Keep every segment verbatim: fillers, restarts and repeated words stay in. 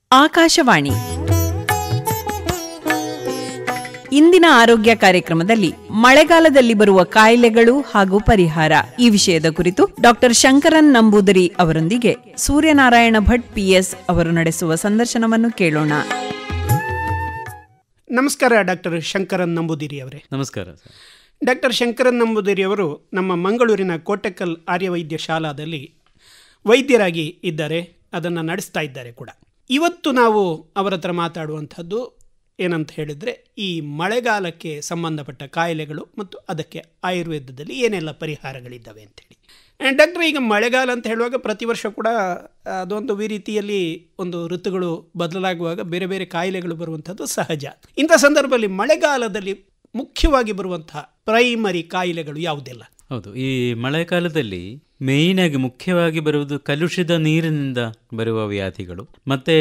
ಆಕಾಶವಾಣಿ ಇಂದಿನ ಆರೋಗ್ಯ ಕಾರ್ಯಕ್ರಮದಲ್ಲಿ ಮಳೆಗಾಲದಲ್ಲಿ ಬರುವ ಕಾಯಿಲೆಗಳು ಹಾಗೂ ಪರಿಹಾರ ಈ ವಿಷಯದ ಕುರಿತು ಡಾಕ್ಟರ್ ಶಂಕರನ್ ನಂಬೂದರಿ ಅವರೊಂದಿಗೆ ಸೂರ್ಯನಾರಾಯಣ ಭಟ್ ಪಿಎಸ್ ಅವರು ನಡೆಸುವ ಸಂದರ್ಶನವನ್ನು ಕೇಳೋಣ. ನಮಸ್ಕಾರ ಡಾಕ್ಟರ್ ಶಂಕರನ್ ನಂಬೂದಿರಿ ಅವರೇ. ನಮಸ್ಕಾರ. ಡಾಕ್ಟರ್ ಶಂಕರನ್ ನಂಬೂದಿರಿ ಅವರು ನಮ್ಮ ಮಂಗಳೂರಿನ ಕೋಟೆಕಲ್ ಆರ್ಯವೈದ್ಯ ಶಾಲಾದಲ್ಲಿ ವೈದ್ಯರಾಗಿ ಇದ್ದಾರೆ, ಅದನ್ನು ನಡೆಸ್ತಾ ಇದ್ದಾರೆ ಕೂಡ. ಇವತ್ತು ನಾವು ಅವರ ಹತ್ರ ಮಾತಾಡುವಂಥದ್ದು ಏನಂತ ಹೇಳಿದರೆ, ಈ ಮಳೆಗಾಲಕ್ಕೆ ಸಂಬಂಧಪಟ್ಟ ಕಾಯಿಲೆಗಳು ಮತ್ತು ಅದಕ್ಕೆ ಆಯುರ್ವೇದದಲ್ಲಿ ಏನೆಲ್ಲ ಪರಿಹಾರಗಳಿದ್ದಾವೆ ಅಂತೇಳಿ. ಡಾಕ್ಟರ್, ಈಗ ಮಳೆಗಾಲ ಅಂತ ಹೇಳುವಾಗ ಪ್ರತಿ ವರ್ಷ ಕೂಡ ಅದೊಂದು ಈ ರೀತಿಯಲ್ಲಿ ಒಂದು ಋತುಗಳು ಬದಲಾಗುವಾಗ ಬೇರೆ ಬೇರೆ ಕಾಯಿಲೆಗಳು ಬರುವಂಥದ್ದು ಸಹಜ. ಇಂಥ ಸಂದರ್ಭದಲ್ಲಿ ಮಳೆಗಾಲದಲ್ಲಿ ಮುಖ್ಯವಾಗಿ ಬರುವಂತಹ ಪ್ರೈಮರಿ ಕಾಯಿಲೆಗಳು ಯಾವುದೆಲ್ಲ? ಹೌದು, ಈ ಮಳೆಗಾಲದಲ್ಲಿ ಮೇಯ್ನ್ ಆಗಿ ಮುಖ್ಯವಾಗಿ ಬರುವುದು ಕಲುಷಿತ ನೀರಿನಿಂದ ಬರುವ ವ್ಯಾಧಿಗಳು. ಮತ್ತೆ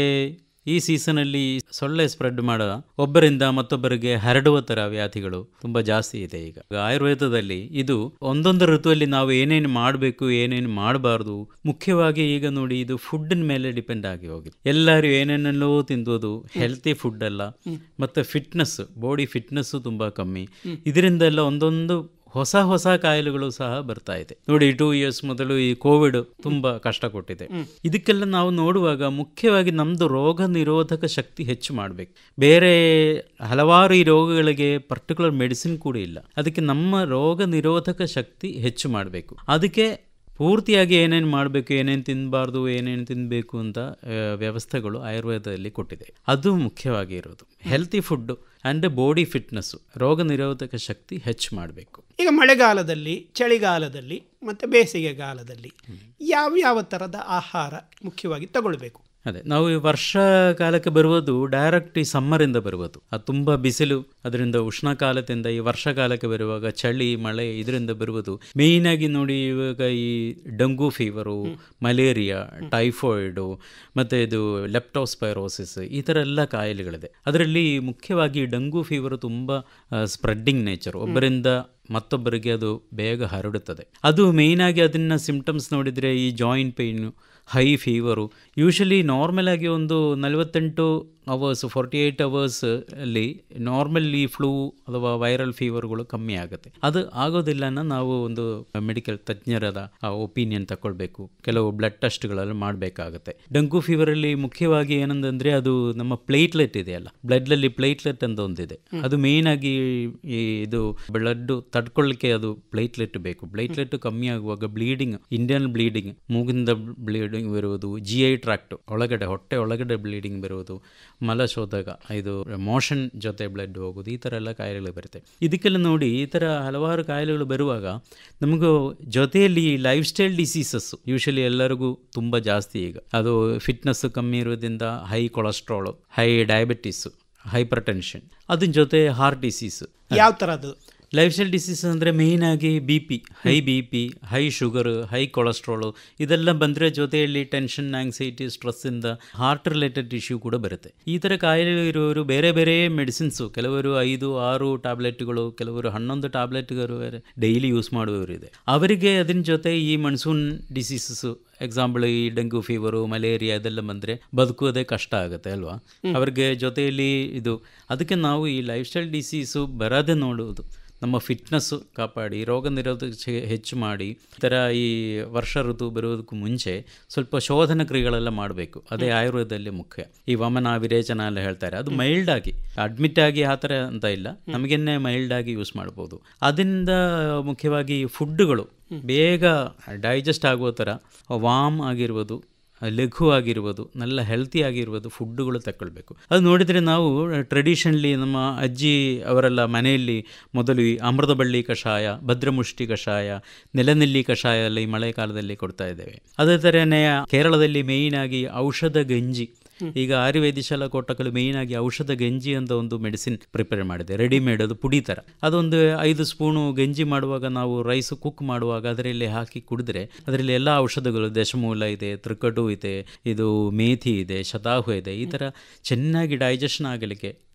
ಈ ಸೀಸನಲ್ಲಿ ಸೊಳ್ಳೆ ಸ್ಪ್ರೆಡ್ ಮಾಡುವ, ಒಬ್ಬರಿಂದ ಮತ್ತೊಬ್ಬರಿಗೆ ಹರಡುವ ಥರ ವ್ಯಾಧಿಗಳು ತುಂಬ ಜಾಸ್ತಿ ಇದೆ. ಈಗ ಆಯುರ್ವೇದದಲ್ಲಿ ಇದು ಒಂದೊಂದು ಋತುವಲ್ಲಿ ನಾವು ಏನೇನು ಮಾಡಬೇಕು ಏನೇನು ಮಾಡಬಾರ್ದು, ಮುಖ್ಯವಾಗಿ ಈಗ ನೋಡಿ ಇದು ಫುಡ್ಡಿನ ಮೇಲೆ ಡಿಪೆಂಡ್ ಆಗಿ ಹೋಗಿದೆ. ಎಲ್ಲರೂ ಏನೇನೆಲ್ಲೋ ತಿಂದೋದು, ಹೆಲ್ತಿ ಫುಡ್ ಅಲ್ಲ, ಮತ್ತು ಫಿಟ್ನೆಸ್, ಬಾಡಿ ಫಿಟ್ನೆಸ್ಸು ತುಂಬ ಕಮ್ಮಿ. ಇದರಿಂದೆಲ್ಲ ಒಂದೊಂದು ಹೊಸ ಹೊಸ ಕಾಯಿಲೆಗಳು ಸಹ ಬರ್ತಾ ಇದೆ. ನೋಡಿ, ಟೂ ಇಯರ್ಸ್ ಮೊದಲು ಈ ಕೋವಿಡ್ ತುಂಬಾ ಕಷ್ಟ ಕೊಟ್ಟಿದೆ. ಇದಕ್ಕೆಲ್ಲ ನಾವು ನೋಡುವಾಗ ಮುಖ್ಯವಾಗಿ ನಮ್ದು ರೋಗ ನಿರೋಧಕ ಶಕ್ತಿ ಹೆಚ್ಚು ಮಾಡಬೇಕು. ಬೇರೆ ಹಲವಾರು ಈ ರೋಗಗಳಿಗೆ ಪರ್ಟಿಕ್ಯುಲರ್ ಮೆಡಿಸಿನ್ ಕೂಡ ಇಲ್ಲ. ಅದಕ್ಕೆ ನಮ್ಮ ರೋಗ ನಿರೋಧಕ ಶಕ್ತಿ ಹೆಚ್ಚು ಮಾಡಬೇಕು. ಅದಕ್ಕೆ ಪೂರ್ತಿಯಾಗಿ ಏನೇನು ಮಾಡಬೇಕು, ಏನೇನು ತಿನ್ನಬಾರ್ದು, ಏನೇನು ತಿನ್ನಬೇಕು ಅಂತ ವ್ಯವಸ್ಥೆಗಳು ಆಯುರ್ವೇದದಲ್ಲಿ ಕೊಟ್ಟಿದೆ. ಅದು ಮುಖ್ಯವಾಗಿ ಇರೋದು healthy food and body fitness, ರೋಗ ನಿರೋಧಕ ಶಕ್ತಿ ಹೆಚ್ಚು ಮಾಡಬೇಕು. ಈಗ ಮಳೆಗಾಲದಲ್ಲಿ, ಚಳಿಗಾಲದಲ್ಲಿ ಮತ್ತು ಬೇಸಿಗೆಗಾಲದಲ್ಲಿ ಯಾವ ಯಾವ ಥರದ ಆಹಾರ ಮುಖ್ಯವಾಗಿ ತಗೊಳ್ಬೇಕು? ಅದೇ, ನಾವು ಈ ವರ್ಷಕಾಲಕ್ಕೆ ಬರುವುದು ಡೈರೆಕ್ಟ್ ಈ ಸಮ್ಮರಿಂದ ಬರುವುದು. ಅದು ತುಂಬ ಬಿಸಿಲು, ಅದರಿಂದ ಉಷ್ಣಕಾಲದಿಂದ ಈ ವರ್ಷಕಾಲಕ್ಕೆ ಬರುವಾಗ ಚಳಿ, ಮಳೆ ಇದರಿಂದ ಬರುವುದು. ಮೇಯ್ನಾಗಿ ನೋಡಿ, ಇವಾಗ ಈ ಡೆಂಗು ಫೀವರು, ಮಲೇರಿಯಾ, ಟೈಫಾಯ್ಡು ಮತ್ತು ಇದು ಲೆಪ್ಟೋಸ್ಪೈರೋಸಿಸ್, ಈ ಥರ ಎಲ್ಲ ಕಾಯಿಲೆಗಳಿದೆ. ಅದರಲ್ಲಿ ಮುಖ್ಯವಾಗಿ ಡೆಂಗು ಫೀವರು ತುಂಬ ಸ್ಪ್ರೆಡ್ಡಿಂಗ್ ನೇಚರ್, ಒಬ್ಬರಿಂದ ಮತ್ತೊಬ್ಬರಿಗೆ ಅದು ಬೇಗ ಹರಡುತ್ತದೆ. ಅದು ಮೇಯ್ನಾಗಿ ಅದನ್ನು ಸಿಂಪ್ಟಮ್ಸ್ ನೋಡಿದರೆ ಈ joint pain, high fever, usually normal ಆಗಿ ಒಂದು ನಲವತ್ತೆಂಟು ಅವರ್ಸ್ ಫೋರ್ಟಿ ಏಯ್ಟ್ ಅವರ್ಸ್ ಅಲ್ಲಿ ನಾರ್ಮಲ್ ಈ ಫ್ಲೂ ಅಥವಾ ವೈರಲ್ ಫೀವರ್ಗಳು ಕಮ್ಮಿ ಆಗುತ್ತೆ. ಅದು ಆಗೋದಿಲ್ಲ ಅನ್ನೋ ನಾವು ಒಂದು ಮೆಡಿಕಲ್ ತಜ್ಞರದ ಒಪಿನಿಯನ್ ತಗೊಳ್ಬೇಕು, ಕೆಲವು ಬ್ಲಡ್ ಟೆಸ್ಟ್ಗಳಲ್ಲಿ ಮಾಡಬೇಕಾಗುತ್ತೆ. ಡೆಂಗು ಫೀವರಲ್ಲಿ ಮುಖ್ಯವಾಗಿ ಏನಂದರೆ, ಅದು ನಮ್ಮ ಪ್ಲೇಟ್ಲೆಟ್ ಇದೆಯಲ್ಲ, ಬ್ಲಡ್ನಲ್ಲಿ ಪ್ಲೇಟ್ಲೆಟ್ ಅಂತ ಒಂದಿದೆ. ಅದು ಮೇಯ್ನ್ ಆಗಿ ಈ ಇದು ಬ್ಲಡ್ ತಡ್ಕೊಳ್ಳಿಕ್ಕೆ ಅದು ಪ್ಲೇಟ್ಲೆಟ್ ಬೇಕು. ಪ್ಲೇಟ್ಲೆಟ್ ಕಮ್ಮಿ ಆಗುವಾಗ ಬ್ಲೀಡಿಂಗ್, ಇಂಡಿಯನ್ ಬ್ಲೀಡಿಂಗ್, ಮೂಗಿಂದ ಬ್ಲೀಡಿಂಗ್ ಬರುವುದು, ಜಿ ಐ ಟ್ರಾಕ್ಟ್ ಒಳಗಡೆ, ಹೊಟ್ಟೆ ಒಳಗಡೆ ಬ್ಲೀಡಿಂಗ್ ಬರುವುದು, ಮಲಶೋಧಕ, ಇದು ಮೋಷನ್ ಜೊತೆ ಬ್ಲಡ್ ಹೋಗೋದು, ಈ ಥರ ಎಲ್ಲ ಕಾಯಿಲೆಗಳು ಬರುತ್ತೆ. ಇದಕ್ಕೆಲ್ಲ ನೋಡಿ, ಈ ಥರ ಹಲವಾರು ಕಾಯಿಲೆಗಳು ಬರುವಾಗ ನಮಗೂ ಜೊತೆಯಲ್ಲಿ ಲೈಫ್ ಸ್ಟೈಲ್ ಡಿಸೀಸಸ್ಸು ಯೂಶಲಿ ಎಲ್ಲರಿಗೂ ತುಂಬ ಜಾಸ್ತಿ. ಈಗ ಅದು ಫಿಟ್ನೆಸ್ ಕಮ್ಮಿ ಇರೋದ್ರಿಂದ high cholesterol, high diabetes, hypertension, ಅದ್ರ ಜೊತೆ ಹಾರ್ಟ್ ಡಿಸೀಸು. ಯಾವ ಥರದ್ದು ಲೈಫ್ ಸ್ಟೈಲ್ ಡಿಸೀಸ್ ಅಂದರೆ ಮೇಯ್ನಾಗಿ B P, high B P, high sugar, high cholesterol ಇದೆಲ್ಲ ಬಂದರೆ ಜೊತೆಯಲ್ಲಿ ಟೆನ್ಷನ್, ಆಂಗ್ಸೈಟಿ, ಸ್ಟ್ರೆಸ್ಸಿಂದ ಹಾರ್ಟ್ ರಿಲೇಟೆಡ್ ಇಶ್ಯೂ ಕೂಡ ಬರುತ್ತೆ. ಈ ಥರ ಕಾಯಿಲೆ ಇರೋರು ಬೇರೆ ಬೇರೆ ಮೆಡಿಸಿನ್ಸು, ಕೆಲವರು ಐದು ಆರು ಟ್ಯಾಬ್ಲೆಟ್ಗಳು, ಕೆಲವರು ಹನ್ನೊಂದು ಟ್ಯಾಬ್ಲೆಟ್ಗಳು ಡೈಲಿ ಯೂಸ್ ಮಾಡುವವರು ಇದೆ. ಅವರಿಗೆ ಅದನ್ನ ಜೊತೆ ಈ ಮನ್ಸೂನ್ ಡಿಸೀಸಸ್ಸು, ಎಕ್ಸಾಂಪಲ್ ಈ ಡೆಂಗು ಫೀವರು, ಮಲೇರಿಯಾ ಇದೆಲ್ಲ ಬಂದರೆ ಬದುಕುವುದೇ ಕಷ್ಟ ಆಗುತ್ತೆ ಅಲ್ವಾ ಅವ್ರಿಗೆ ಜೊತೆಯಲ್ಲಿ ಇದು. ಅದಕ್ಕೆ ನಾವು ಈ ಲೈಫ್ ಸ್ಟೈಲ್ ಡಿಸೀಸು ಬರದೇ ನೋಡುವುದು, ನಮ್ಮ ಫಿಟ್ನೆಸ್ಸು ಕಾಪಾಡಿ, ರೋಗ ನಿರೋಧಕ ಹೆಚ್ಚು ಮಾಡಿ, ಈ ಥರ ಈ ವರ್ಷ ಋತು ಬರೋದಕ್ಕೂ ಮುಂಚೆ ಸ್ವಲ್ಪ ಶೋಧನ ಕ್ರಿಯೆಗಳೆಲ್ಲ ಮಾಡಬೇಕು. ಅದೇ ಆಯುರ್ವೇದದಲ್ಲಿ ಮುಖ್ಯ. ಈ ವಮನ, ವಿರೇಚನ ಎಲ್ಲ ಹೇಳ್ತಾರೆ, ಅದು ಮೈಲ್ಡ್ ಆಗಿ, ಅಡ್ಮಿಟ್ ಆಗಿ ಆ ಥರ ಅಂತ ಇಲ್ಲ, ನಮಗೆನ್ನೇ ಮೈಲ್ಡ್ ಆಗಿ ಯೂಸ್ ಮಾಡ್ಬೋದು. ಅದರಿಂದ ಮುಖ್ಯವಾಗಿ ಫುಡ್ಡುಗಳು ಬೇಗ ಡೈಜೆಸ್ಟ್ ಆಗುವ ಥರ ವಾಮ್ ಆಗಿರ್ಬೋದು, ಲಘು ಆಗಿರ್ಬೋದು, നല്ല ಹೆಲ್ತಿ ಆಗಿರ್ಬೋದು ಫುಡ್ಡುಗಳು ತಗೊಳ್ಬೇಕು. ಅದು ನೋಡಿದರೆ ನಾವು ಟ್ರೆಡಿಷನ್ಲಿ ನಮ್ಮ ಅಜ್ಜಿ ಅವರೆಲ್ಲ ಮನೆಯಲ್ಲಿ ಮೊದಲು ಈ ಅಮೃತ ಬಳ್ಳಿ ಕಷಾಯ, ಭದ್ರಮುಷ್ಟಿ ಕಷಾಯ, ನೆಲನೆಲ್ಲಿ ಕಷಾಯ ಎಲ್ಲ ಈ ಮಳೆಗಾಲದಲ್ಲಿ ಕೊಡ್ತಾ ಇದ್ದೇವೆ. ಅದೇ ಥರನೇ ಕೇರಳದಲ್ಲಿ ಮೇಯ್ನಾಗಿ ಔಷಧ ಗಂಜಿ, ಈಗ ಆಯುರ್ವೇದ ಶಾಲಾ ಕೋಟಕಲು ಮೇಯ್ನಾಗಿ ಔಷಧ ಗಂಜಿ ಅಂತ ಒಂದು ಮೆಡಿಸಿನ್ ಪ್ರಿಪೇರ್ ಮಾಡಿದೆ, ರೆಡಿಮೇಡ್, ಅದು ಪುಡಿ ಥರ. ಅದೊಂದು ಐದು ಸ್ಪೂನು ಗಂಜಿ ಮಾಡುವಾಗ ನಾವು ರೈಸ್ ಕುಕ್ ಮಾಡುವಾಗ ಅದರಲ್ಲಿ ಹಾಕಿ ಕುಡಿದ್ರೆ ಅದರಲ್ಲಿ ಎಲ್ಲ ಔಷಧಗಳು, ದಶಮೂಲ ಇದೆ, ತ್ರಿಕಟು ಇದೆ, ಇದು ಮೇಥಿ ಇದೆ, ಶತಾಹು ಇದೆ, ಈ ಥರ ಚೆನ್ನಾಗಿ ಡೈಜೆಷನ್ ಆಗಲಿಕ್ಕೆ